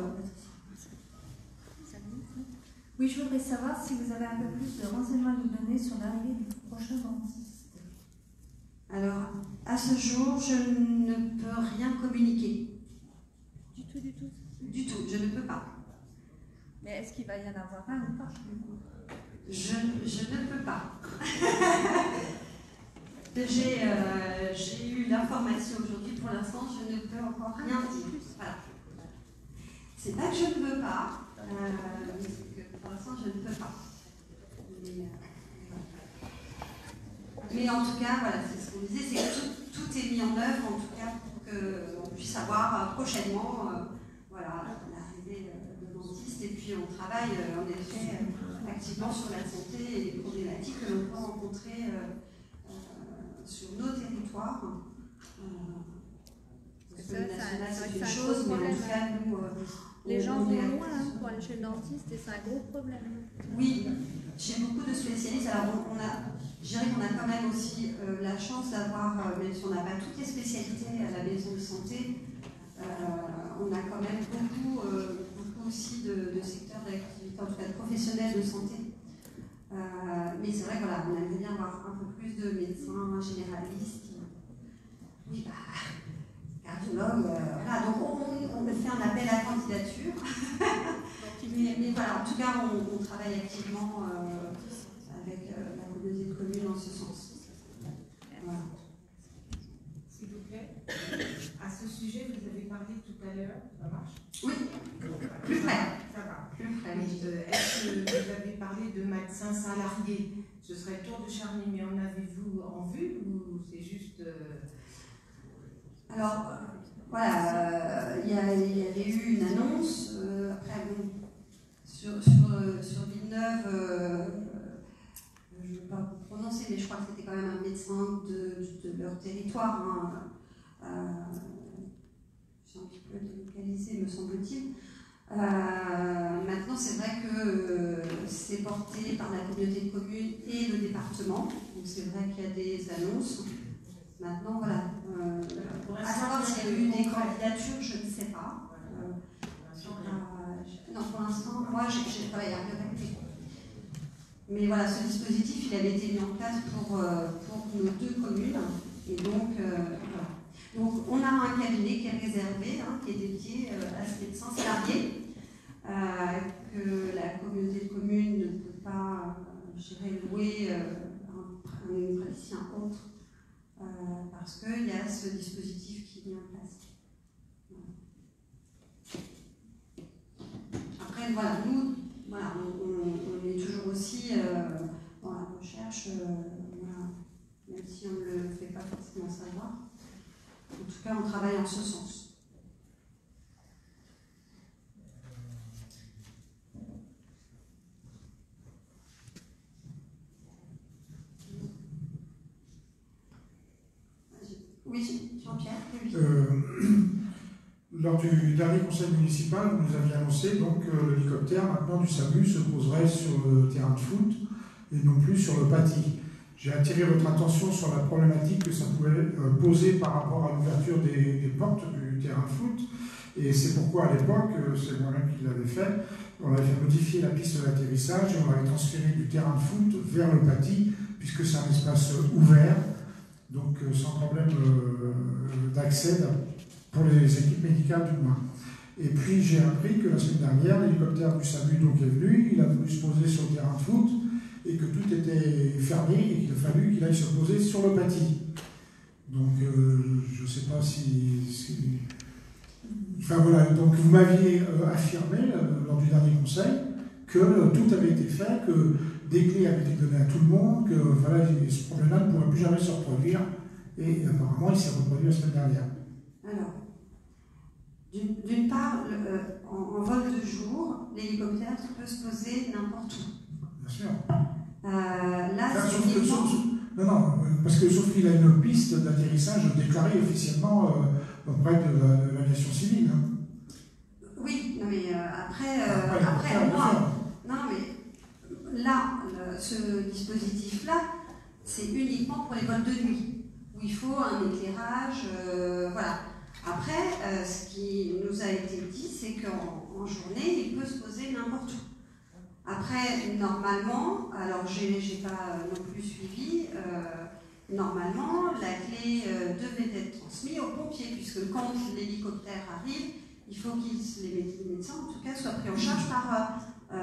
Oui, je voudrais savoir si vous avez un peu plus de renseignements à nous donner sur l'arrivée du prochain dentiste. Alors, à ce jour, je ne peux rien communiquer. Du tout, du tout? Du tout, je ne peux pas. Mais est-ce qu'il va y en avoir un ou pas? Je ne peux pas. J'ai eu l'information aujourd'hui, pour l'instant, je ne peux encore rien dire. Voilà. C'est pas que je ne veux pas, pour l'instant, je ne peux pas. Mais en tout cas, voilà, c'est ce qu'on disait, c'est que tout est mis en œuvre, en tout cas, pour qu'on puisse avoir prochainement l'arrivée de dentiste. Et puis, on travaille en effet activement sur la santé et les problématiques que l'on peut rencontrer sur nos territoires. Parce que le national, c'est une chose, mais en tout cas, nous... les gens vont loin pour aller chez le dentiste et c'est un gros problème. Oui, chez beaucoup de spécialistes. Alors, je dirais qu'on a quand même aussi la chance d'avoir, même si on n'a pas toutes les spécialités à la maison de santé, on a quand même beaucoup aussi de secteurs d'activité, en tout cas de professionnels de santé. Mais c'est vrai qu'on aimerait bien avoir un peu plus de médecins généralistes, cardiologues, voilà. Donc on fait un appel à candidature. mais voilà, en tout cas, on travaille activement avec la communauté de communes en ce sens. Voilà. S'il vous plaît, à ce sujet, vous avez parlé tout à l'heure, ça marche? Oui, plus près. Ça va. Plus près. Est-ce que vous avez parlé de médecins salariés? Ce serait le tour de Charny, mais en avez-vous en vue ou c'est juste... Alors, voilà, il y avait eu une annonce, après, bon, sur Villeneuve, je ne vais pas vous prononcer, mais je crois que c'était quand même un médecin de leur territoire, c'est un petit peu délocalisé, me semble-t-il. Maintenant, c'est vrai que c'est porté par la communauté de communes et le département, donc c'est vrai qu'il y a des annonces. Maintenant, voilà, à savoir s'il y a eu des candidatures, je ne sais pas. Non, pour l'instant, moi, j'ai travaillé à Réacté. Mais voilà, ce dispositif, il avait été mis en place pour nos deux communes. Et donc, voilà. Donc, on a un cabinet qui est réservé, qui est dédié à ce médecin salarié, que la communauté de communes ne peut pas, je dirais, louer à voilà, nous, voilà, on est toujours aussi dans la recherche, voilà, même si on ne le fait pas forcément savoir. En tout cas, on travaille en ce sens. Oui, Jean-Pierre. Oui. Lors du dernier conseil municipal, vous nous aviez annoncé donc, que l'hélicoptère maintenant du SAMU se poserait sur le terrain de foot et non plus sur le bâti. J'ai attiré votre attention sur la problématique que ça pouvait poser par rapport à l'ouverture des portes du terrain de foot. Et c'est pourquoi à l'époque, c'est moi-même qui l'avais fait, on avait fait modifier la piste d'atterrissage et on avait transféré du terrain de foot vers le bâti, puisque c'est un espace ouvert, donc sans problème d'accès pour les équipes médicales du moins. Et puis j'ai appris que la semaine dernière, l'hélicoptère du SAMU donc est venu, il a voulu se poser sur le terrain de foot, et que tout était fermé et qu'il a fallu qu'il aille se poser sur le bâti. Donc je ne sais pas si... Enfin voilà, donc vous m'aviez affirmé lors du dernier conseil que tout avait été fait, que des clés avaient été données à tout le monde, que voilà, ce problème-là ne pourrait plus jamais se reproduire. Et apparemment, il s'est reproduit la semaine dernière. Alors, d'une part, en vol de jour, l'hélicoptère peut se poser n'importe où. Bien sûr. Là, c'est non, parce que sauf qu'il a une piste d'atterrissage déclarée officiellement auprès de l'aviation civile. Hein. Oui, non, mais après moi, non, mais là, ce dispositif-là, c'est uniquement pour les vols de nuit, où il faut un éclairage, voilà. Après, ce qui nous a été dit, c'est qu'en journée, il peut se poser n'importe où. Après, normalement, alors j'ai pas non plus suivi, normalement, la clé devait être transmise aux pompiers, puisque quand l'hélicoptère arrive, il faut que les médecins, en tout cas, soient pris en charge par...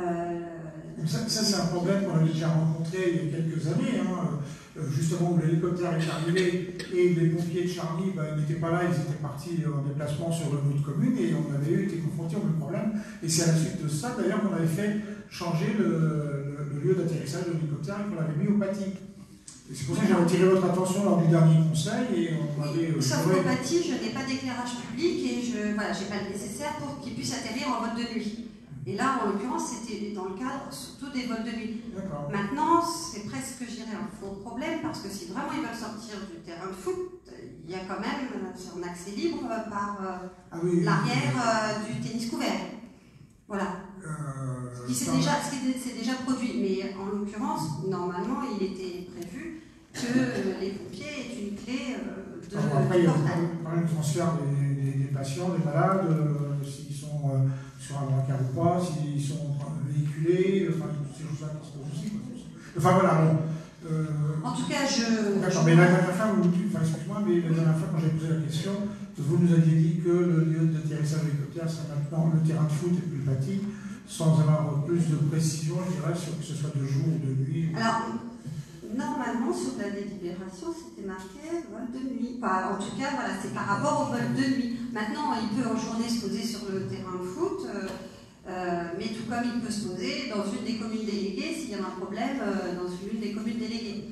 Ça c'est un problème qu'on avait déjà rencontré il y a quelques années, hein, justement où l'hélicoptère est arrivé et les pompiers de Charny n'étaient pas là, ils étaient partis en déplacement sur le route commune et on avait été confrontés au même problème. Et c'est à la suite de ça d'ailleurs qu'on avait fait changer le lieu d'atterrissage de l'hélicoptère et qu'on l'avait mis au bâti. Et c'est pour ça que j'avais attiré votre attention lors du dernier conseil et on avait... Sauf qu'au bâti, je n'ai pas d'éclairage public et je n'ai pas le nécessaire pour qu'il puisse atterrir en vol de nuit. Et là, en l'occurrence, c'était dans le cadre surtout des vols de nuit. Maintenant, c'est presque, je dirais, un faux problème, parce que si vraiment ils veulent sortir du terrain de foot, il y a quand même un accès libre par l'arrière du tennis couvert. Voilà. Ce qui s'est déjà produit. Mais en l'occurrence, normalement, il était prévu que les pompiers aient une clé de après, il y a le problème de transfert des patients, des malades, s'ils sont sur un brancard ou pas, s'ils sont véhiculés, enfin, toutes ces choses-là qui se posent aussi. Enfin voilà, bon. En tout cas, D'accord, mais la dernière fois, excuse-moi, mais la dernière fois, quand j'ai posé la question, vous nous aviez dit que le lieu d'atterrissage hélicoptère serait maintenant le terrain de foot et puis le bâti, sans avoir plus de précision, je dirais, sur que ce soit de jour ou de nuit. Alors, normalement, sur la délibération, c'était marqué vol de nuit. Enfin, en tout cas, voilà, c'est par rapport au vol de nuit. Maintenant, il peut en journée se poser sur le terrain de foot, mais tout comme il peut se poser dans une des communes déléguées s'il y a un problème dans une des communes déléguées.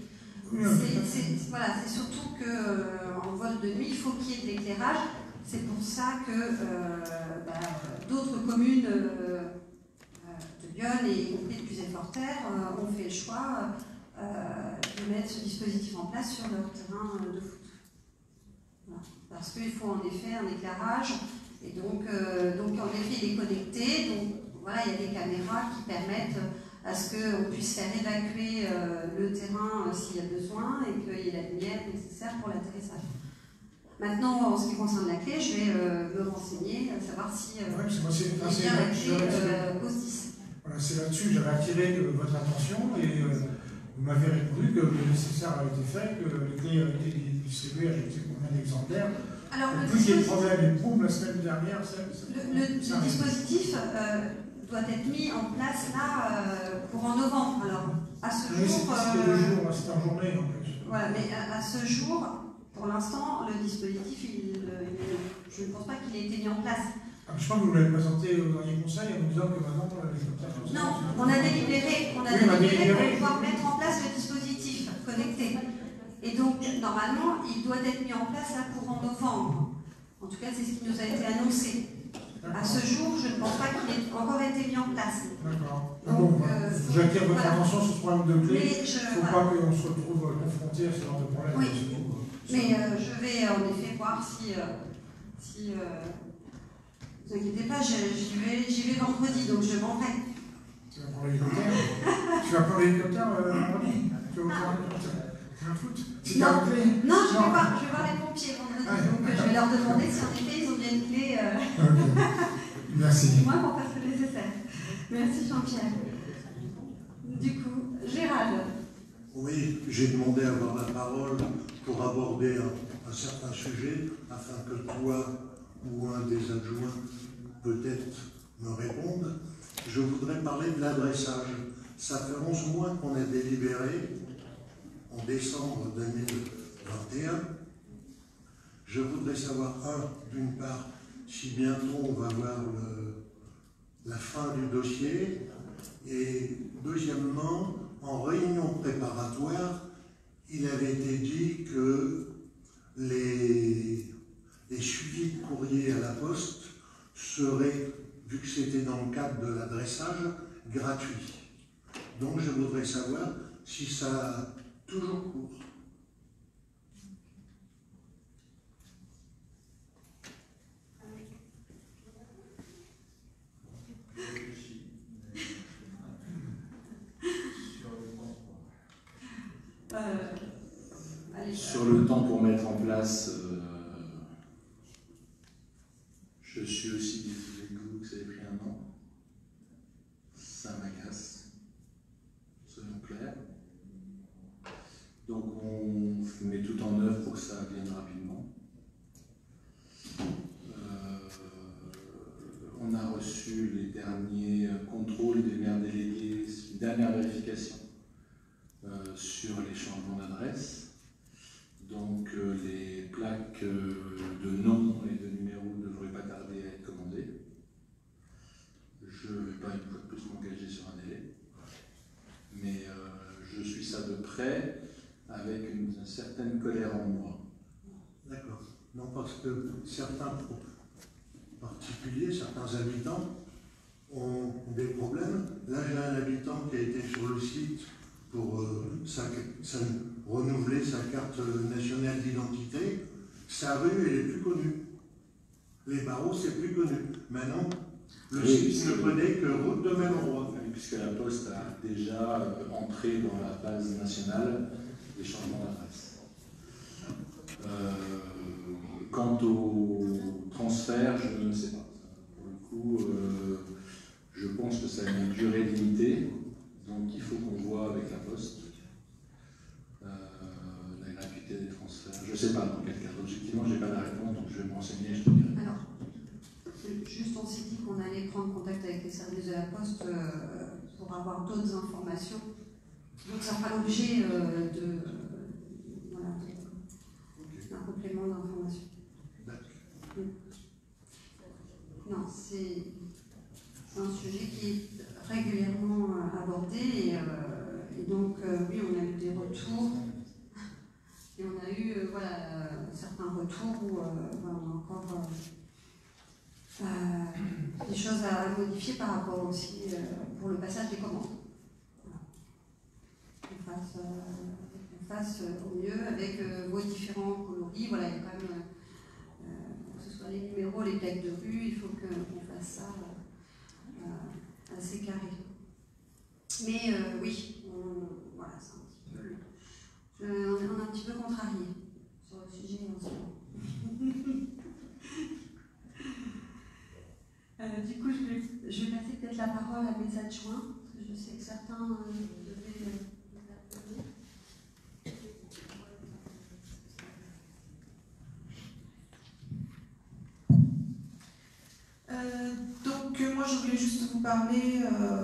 C'est surtout qu'en vol de nuit, il faut qu'il y ait de l'éclairage. C'est pour ça que d'autres communes de Lyon et y compris de Puisaye-Forterre ont fait le choix de mettre ce dispositif en place sur leur terrain de foot. Voilà. Parce qu'il faut en effet un éclairage, et donc en effet il est connecté, donc voilà, il y a des caméras qui permettent à ce qu'on puisse faire évacuer le terrain s'il y a besoin et qu'il y ait la lumière nécessaire pour l'atterrissage. Maintenant, en ce qui concerne la clé, je vais me renseigner, savoir si il y a bien la clé POS-10. Voilà, c'est là-dessus que j'avais attiré votre attention et vous m'avez répondu que le nécessaire a été fait, que les clés avaient été distribuées à je ne sais combien d'exemplaires. Alors, plus qu'il y ait de problème, et boum, la semaine dernière, le dispositif doit être mis en place là courant novembre. Alors, à ce jour. C'était 2 jours, c'était en journée en plus. Voilà, mais à ce jour, pour l'instant, le dispositif, je ne pense pas qu'il ait été mis en place. Je pense que vous l'avez présenté au dernier conseil en nous disant que maintenant on l'avait fait. Non, on a délibéré pour pouvoir mettre en place le dispositif connecté. Et donc, normalement, il doit être mis en place là courant novembre. En tout cas, c'est ce qui nous a été annoncé. À ce jour, je ne pense pas qu'il ait encore été mis en place. D'accord. Bon, j'attire votre attention sur ce problème de clé. Il ne faut pas qu'on se retrouve confronté à ce genre de problème. Oui. Mais je vais en effet voir si ne vous inquiétez pas, j'y vais vendredi, donc je m'en vais. Tu vas prendre l'hélicoptère Tu vas prendre l'hélicoptère vendredi Tu vas prendre l'hélicoptère Tu vas foutre Non, je vais voir les pompiers vendredi, donc je vais leur demander si en effet ils ont bien une clé. Merci. Moi pour faire ce nécessaire. Merci Jean-Pierre. Du coup, Gérald. Oui, j'ai demandé à avoir la parole pour aborder un certain sujet afin que toi ou un des adjoints peut-être me réponde. Je voudrais parler de l'adressage. Ça fait 11 mois qu'on a délibéré en décembre 2021. Je voudrais savoir, d'une part, si bientôt on va voir la fin du dossier, et deuxièmement, en réunion préparatoire, il avait été dit que les suivis de courrier à la poste seraient, vu que c'était dans le cadre de l'adressage, gratuits. Donc je voudrais savoir si ça a toujours cours. Sur le temps pour mettre en place, je suis aussi désolé que vous, que ça ait pris un an. Ça m'agace, soyons clairs. Donc on met tout en œuvre pour que ça vienne rapidement. On a reçu les derniers contrôles des maires délégués, une dernière vérification sur les changements d'adresse. Donc les plaques de nom et de numéro ne devraient pas tarder à être commandées. Je ne vais pas une fois de plus m'engager sur un délai, mais je suis ça de près avec une certaine colère en moi. D'accord. Non, parce que certains particuliers, certains habitants ont des problèmes. Là, j'ai un habitant qui a été sur le site pour renouveler sa carte nationale d'identité. Sa rue, elle est plus connue. Les barreaux, c'est plus connu. Maintenant, le site ne connaît que route de Melleroy. Puisque la Poste a déjà entré dans la base nationale des changements d'adresse. Quant au transfert, je ne sais pas. Pour le coup, je pense que ça a une durée limitée, donc il faut qu'on voit avec la Poste la gratuité des transferts. Je ne sais pas dans quel cas. Objectivement, je n'ai pas la réponse, donc je vais me renseigner et je te dirai. Alors, juste on s'est dit qu'on allait prendre contact avec les services de la Poste pour avoir d'autres informations. Donc ça fera l'objet d'un complément d'information. Non, c'est un sujet qui est régulièrement abordé et donc oui, on a eu des retours et on a eu certains retours où on a encore des choses à modifier par rapport aussi pour le passage des commandes. On fasse au mieux avec vos différents coloris. Voilà, il y a quand même, que ce soit les numéros, les plaques de rue, il faut qu'on fasse ça assez carré. Mais oui, voilà, c'est un petit peu. On est un petit peu contrarié sur le sujet en ce moment. Du coup, je vais passer peut-être la parole à mes adjoints, parce que je sais que certains devaient intervenir. Donc moi je voulais juste vous parler,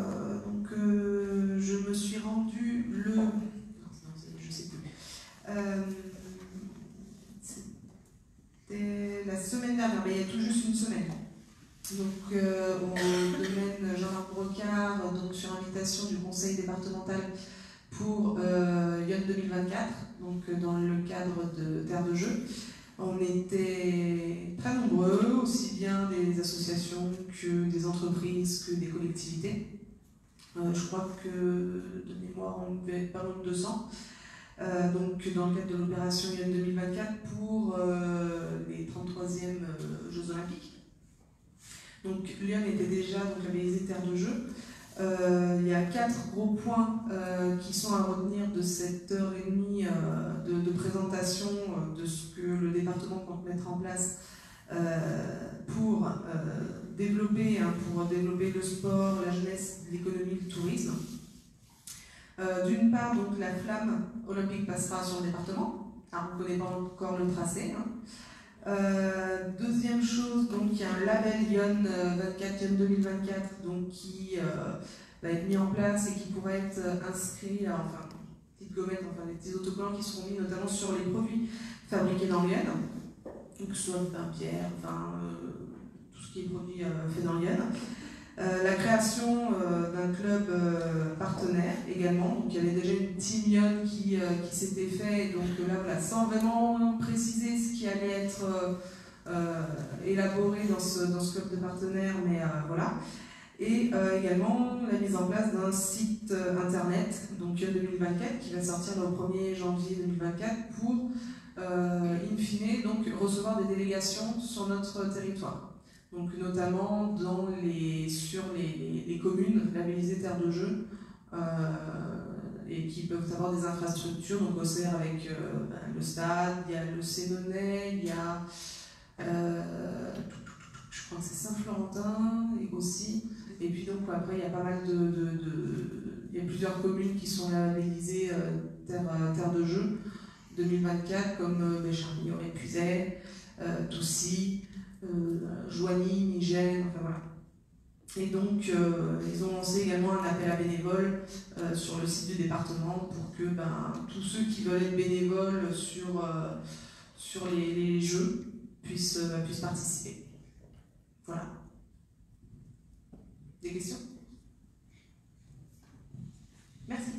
je me suis rendue le... Non, je sais plus. C'était la semaine dernière, mais il y a tout juste une semaine. Donc, au domaine Jean-Marc Brocard, donc sur invitation du conseil départemental pour Lyon 2024, donc dans le cadre de Terre de Jeux. On était très nombreux, aussi bien des associations que des entreprises, que des collectivités. Je crois que de mémoire, on devait être pas loin de 200. Donc dans le cadre de l'opération Lyon 2024 pour les 33e Jeux Olympiques. Donc Lyon était déjà labellisé Terre de Jeux. Il y a 4 gros points qui sont à retenir de cette heure et demie de présentation de ce que le département compte mettre en place pour développer le sport, la jeunesse, l'économie, le tourisme. D'une part, donc, la flamme olympique passera sur le département. Alors, on ne connaît pas encore le tracé. Deuxième chose, donc, il y a un label Lyon 2024 donc, qui va être mis en place et qui pourrait être inscrit, enfin, petites gommettes, enfin, des petits autocollants qui seront mis notamment sur les produits fabriqués dans Lyon, donc que ce soit le pain-pierre, enfin, tout ce qui est produit fait dans Lyon. La création d'un club partenaire également, donc il y avait déjà une team Lyon qui s'était fait, donc là voilà, sans vraiment préciser ce qui allait être élaboré dans ce club de partenaires, mais voilà. Et également la mise en place d'un site internet, donc Lyon 2024, qui va sortir le 1er janvier 2024 pour, in fine, donc, recevoir des délégations sur notre territoire. Donc notamment sur les communes labellisées Terre de Jeux et qui peuvent avoir des infrastructures, donc Auxerre avec le stade, il y a le Sénonais, il y a je crois que c'est Saint-Florentin aussi, et puis donc après il y a pas mal il y a plusieurs communes qui sont labellisées Terre de Jeux 2024 comme Charmilles, Épuisay, Toussy, Joigny, Nigène, enfin voilà. Et donc, ils ont lancé également un appel à bénévoles sur le site du département pour que tous ceux qui veulent être bénévoles sur les jeux puissent participer. Voilà. Des questions? Merci.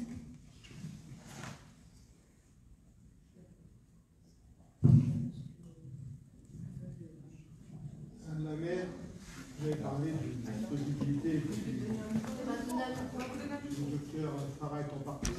Madame la maire, vous avez parlé d'une possibilité du docteur Farah est en partie.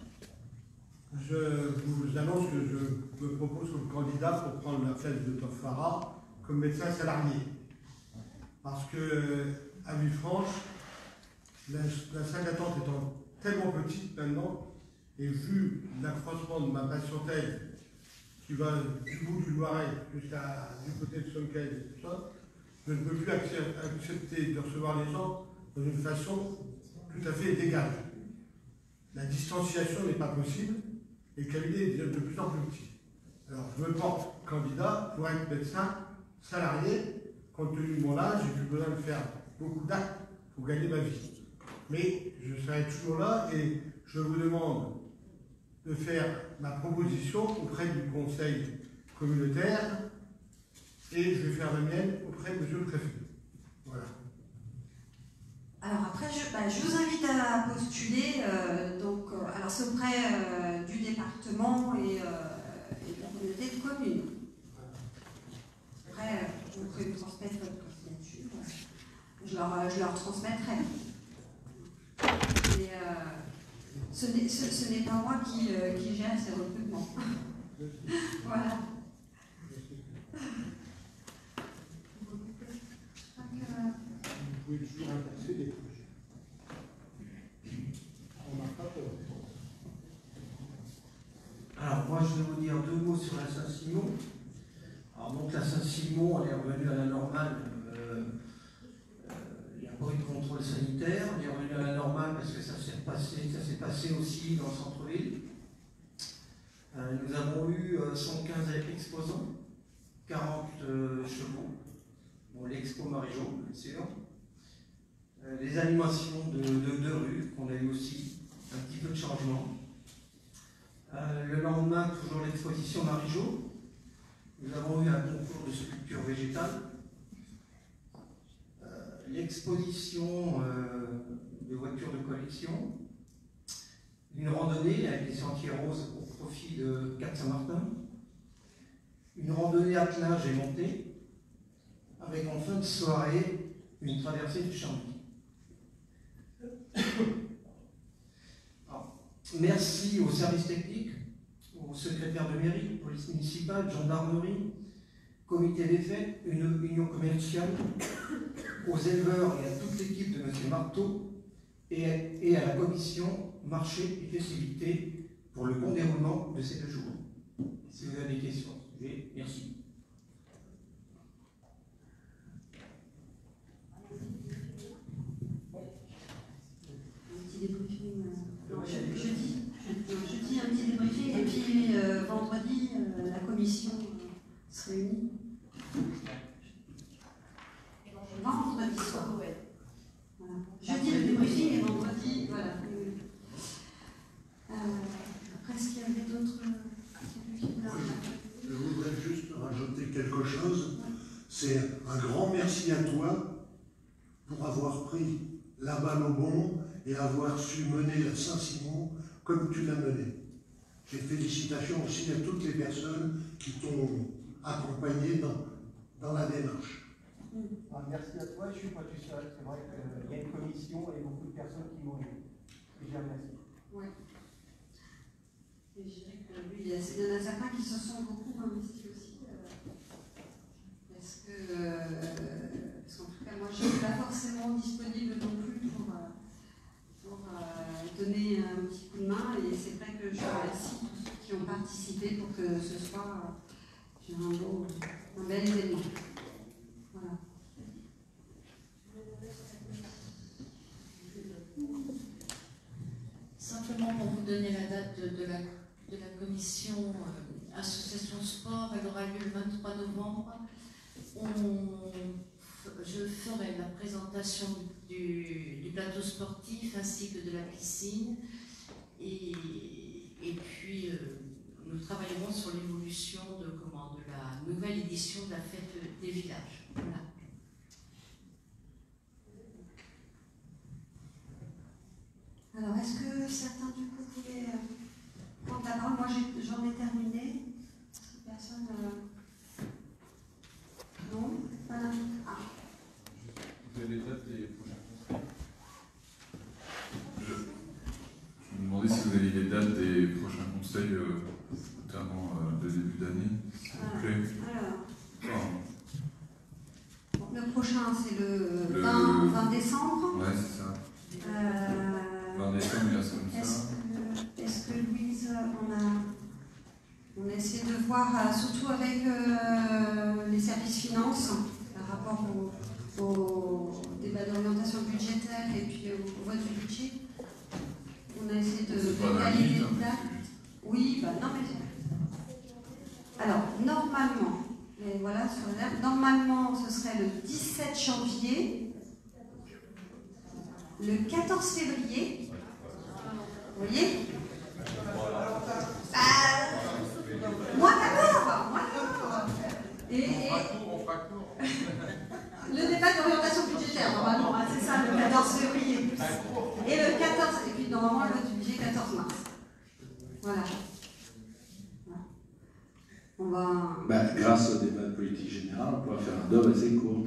Je vous annonce que je me propose comme candidat pour prendre la place du docteur Farah comme médecin salarié. Parce que, à Villefranche, la salle d'attente étant tellement petite maintenant, et vu l'accroissement de ma patientèle qui va du bout du Loiret jusqu'à du côté de Sonquel et tout ça, je ne peux plus accepter de recevoir les gens dans une façon tout à fait légale. La distanciation n'est pas possible et le cabinet devient de plus en plus petit. Alors je me porte candidat pour être médecin salarié, compte tenu de mon âge, j'ai plus besoin de faire beaucoup d'actes pour gagner ma vie. Mais je serai toujours là et je vous demande de faire ma proposition auprès du conseil communautaire et je vais faire la mienne auprès de monsieur le préfet. Voilà. Alors après, je vous invite à postuler, alors c'est auprès du département et de la communauté de communes. Après, vous pouvez me transmettre votre candidature, je leur transmettrai. Et, ce n'est pas moi qui gère ces recrutements. Voilà. Vous pouvez toujours inverser des projets. On n'a pas peur. Alors moi je vais vous dire 2 mots sur la Saint-Simon. Alors donc la Saint-Simon, elle est revenue à la normale. Il n'y a pas eu de contrôle sanitaire. Elle est revenue à la normale parce que ça s'est passé aussi dans le centre-ville. Nous avons eu 115 exposants, 40 chevaux. Bon, l'expo Marie-Jo, bien sûr. Les animations de rue, qu'on a eu aussi, un petit peu de changement. Le lendemain, toujours l'exposition Marie-Jo. Nous avons eu un concours de sculpture végétale. l'exposition de voitures de collection, une randonnée avec des sentiers roses au profit de Cap Saint-Martin, une randonnée attelage et montée, avec en fin de soirée une traversée du Charny. Merci aux services techniques, aux secrétaires de mairie, police municipale, gendarmerie, comité des fêtes, une union commerciale, aux éleveurs et à toute l'équipe de M. Marteau et à la commission marché et festivités pour le bon déroulement de ces 2 jours. Si vous avez des questions, merci. Je dis un petit débriefing et puis vendredi, la commission se réunit. Vendredi soir. Voilà. Jeudi le débriefing et vendredi, voilà. Après, est-ce qu'il y avait d'autres... Je voudrais juste rajouter quelque chose. C'est un grand merci à toi pour avoir pris la balle au bon et avoir su mener la Saint-Simon comme tu l'as menée. Et félicitations aussi à toutes les personnes qui t'ont accompagné dans la démarche. Merci à toi, je suis pas tout seul. C'est vrai qu'il y a une commission et beaucoup de personnes qui m'ont aidé. Et je les remercie. Oui. Et je dirais que lui, il y en a certains qui se sont beaucoup investis aussi. Parce qu'en tout cas, moi, je ne suis pas forcément disponible non plus pour donner un petit coup de main. Et c'est vrai que je remercie tous ceux qui ont participé pour que ce soit un bel événement. Voilà. Simplement pour vous donner la date de la commission Association Sport, elle aura lieu le 23 novembre. Je ferai la présentation du plateau sportif ainsi que de la piscine. Et puis, nous travaillerons sur l'évolution de la nouvelle édition de la fête des villages. Voilà. Alors, est-ce que certains du coup voulaient prendre la parole? Moi, j'en ai terminé. Personne. Non? Voilà. Ah. Vous avez les dates des prochains conseils? Je me demandais si vous aviez les dates des prochains conseils, notamment de début d'année, s'il vous plaît. Alors, le prochain, c'est le 20 décembre. Ouais, c'est ça. 20 décembre, il y a ça. Est-ce que Louise, on a essayé de voir, surtout avec les services finances, par rapport au débat d'orientation budgétaire et puis au vote du budget, on a essayé de valider les dates. Oui, bah non, mais... Alors, normalement, et voilà, sur la date, normalement, ce serait le 17 janvier, le 14 février, vous voyez? Moi d'abord. Et le débat d'orientation budgétaire, normalement, hein, c'est ça, le 14 février. Et le 14, et puis normalement, le vote du budget 14 mars. Voilà. On va... grâce au débat de politique générale, on pourra faire un DOB assez court.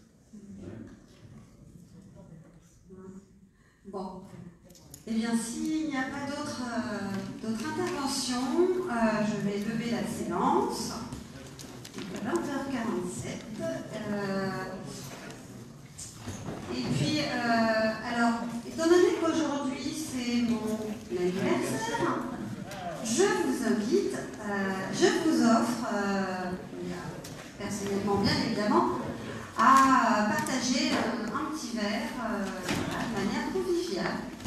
Bon. Eh bien, s'il n'y a pas d'autres interventions, je vais lever la séance. Il est 20h47. Et puis, alors, étant donné qu'aujourd'hui c'est mon anniversaire, je vous invite, je vous offre, personnellement bien évidemment, à partager un petit verre de manière conviviale.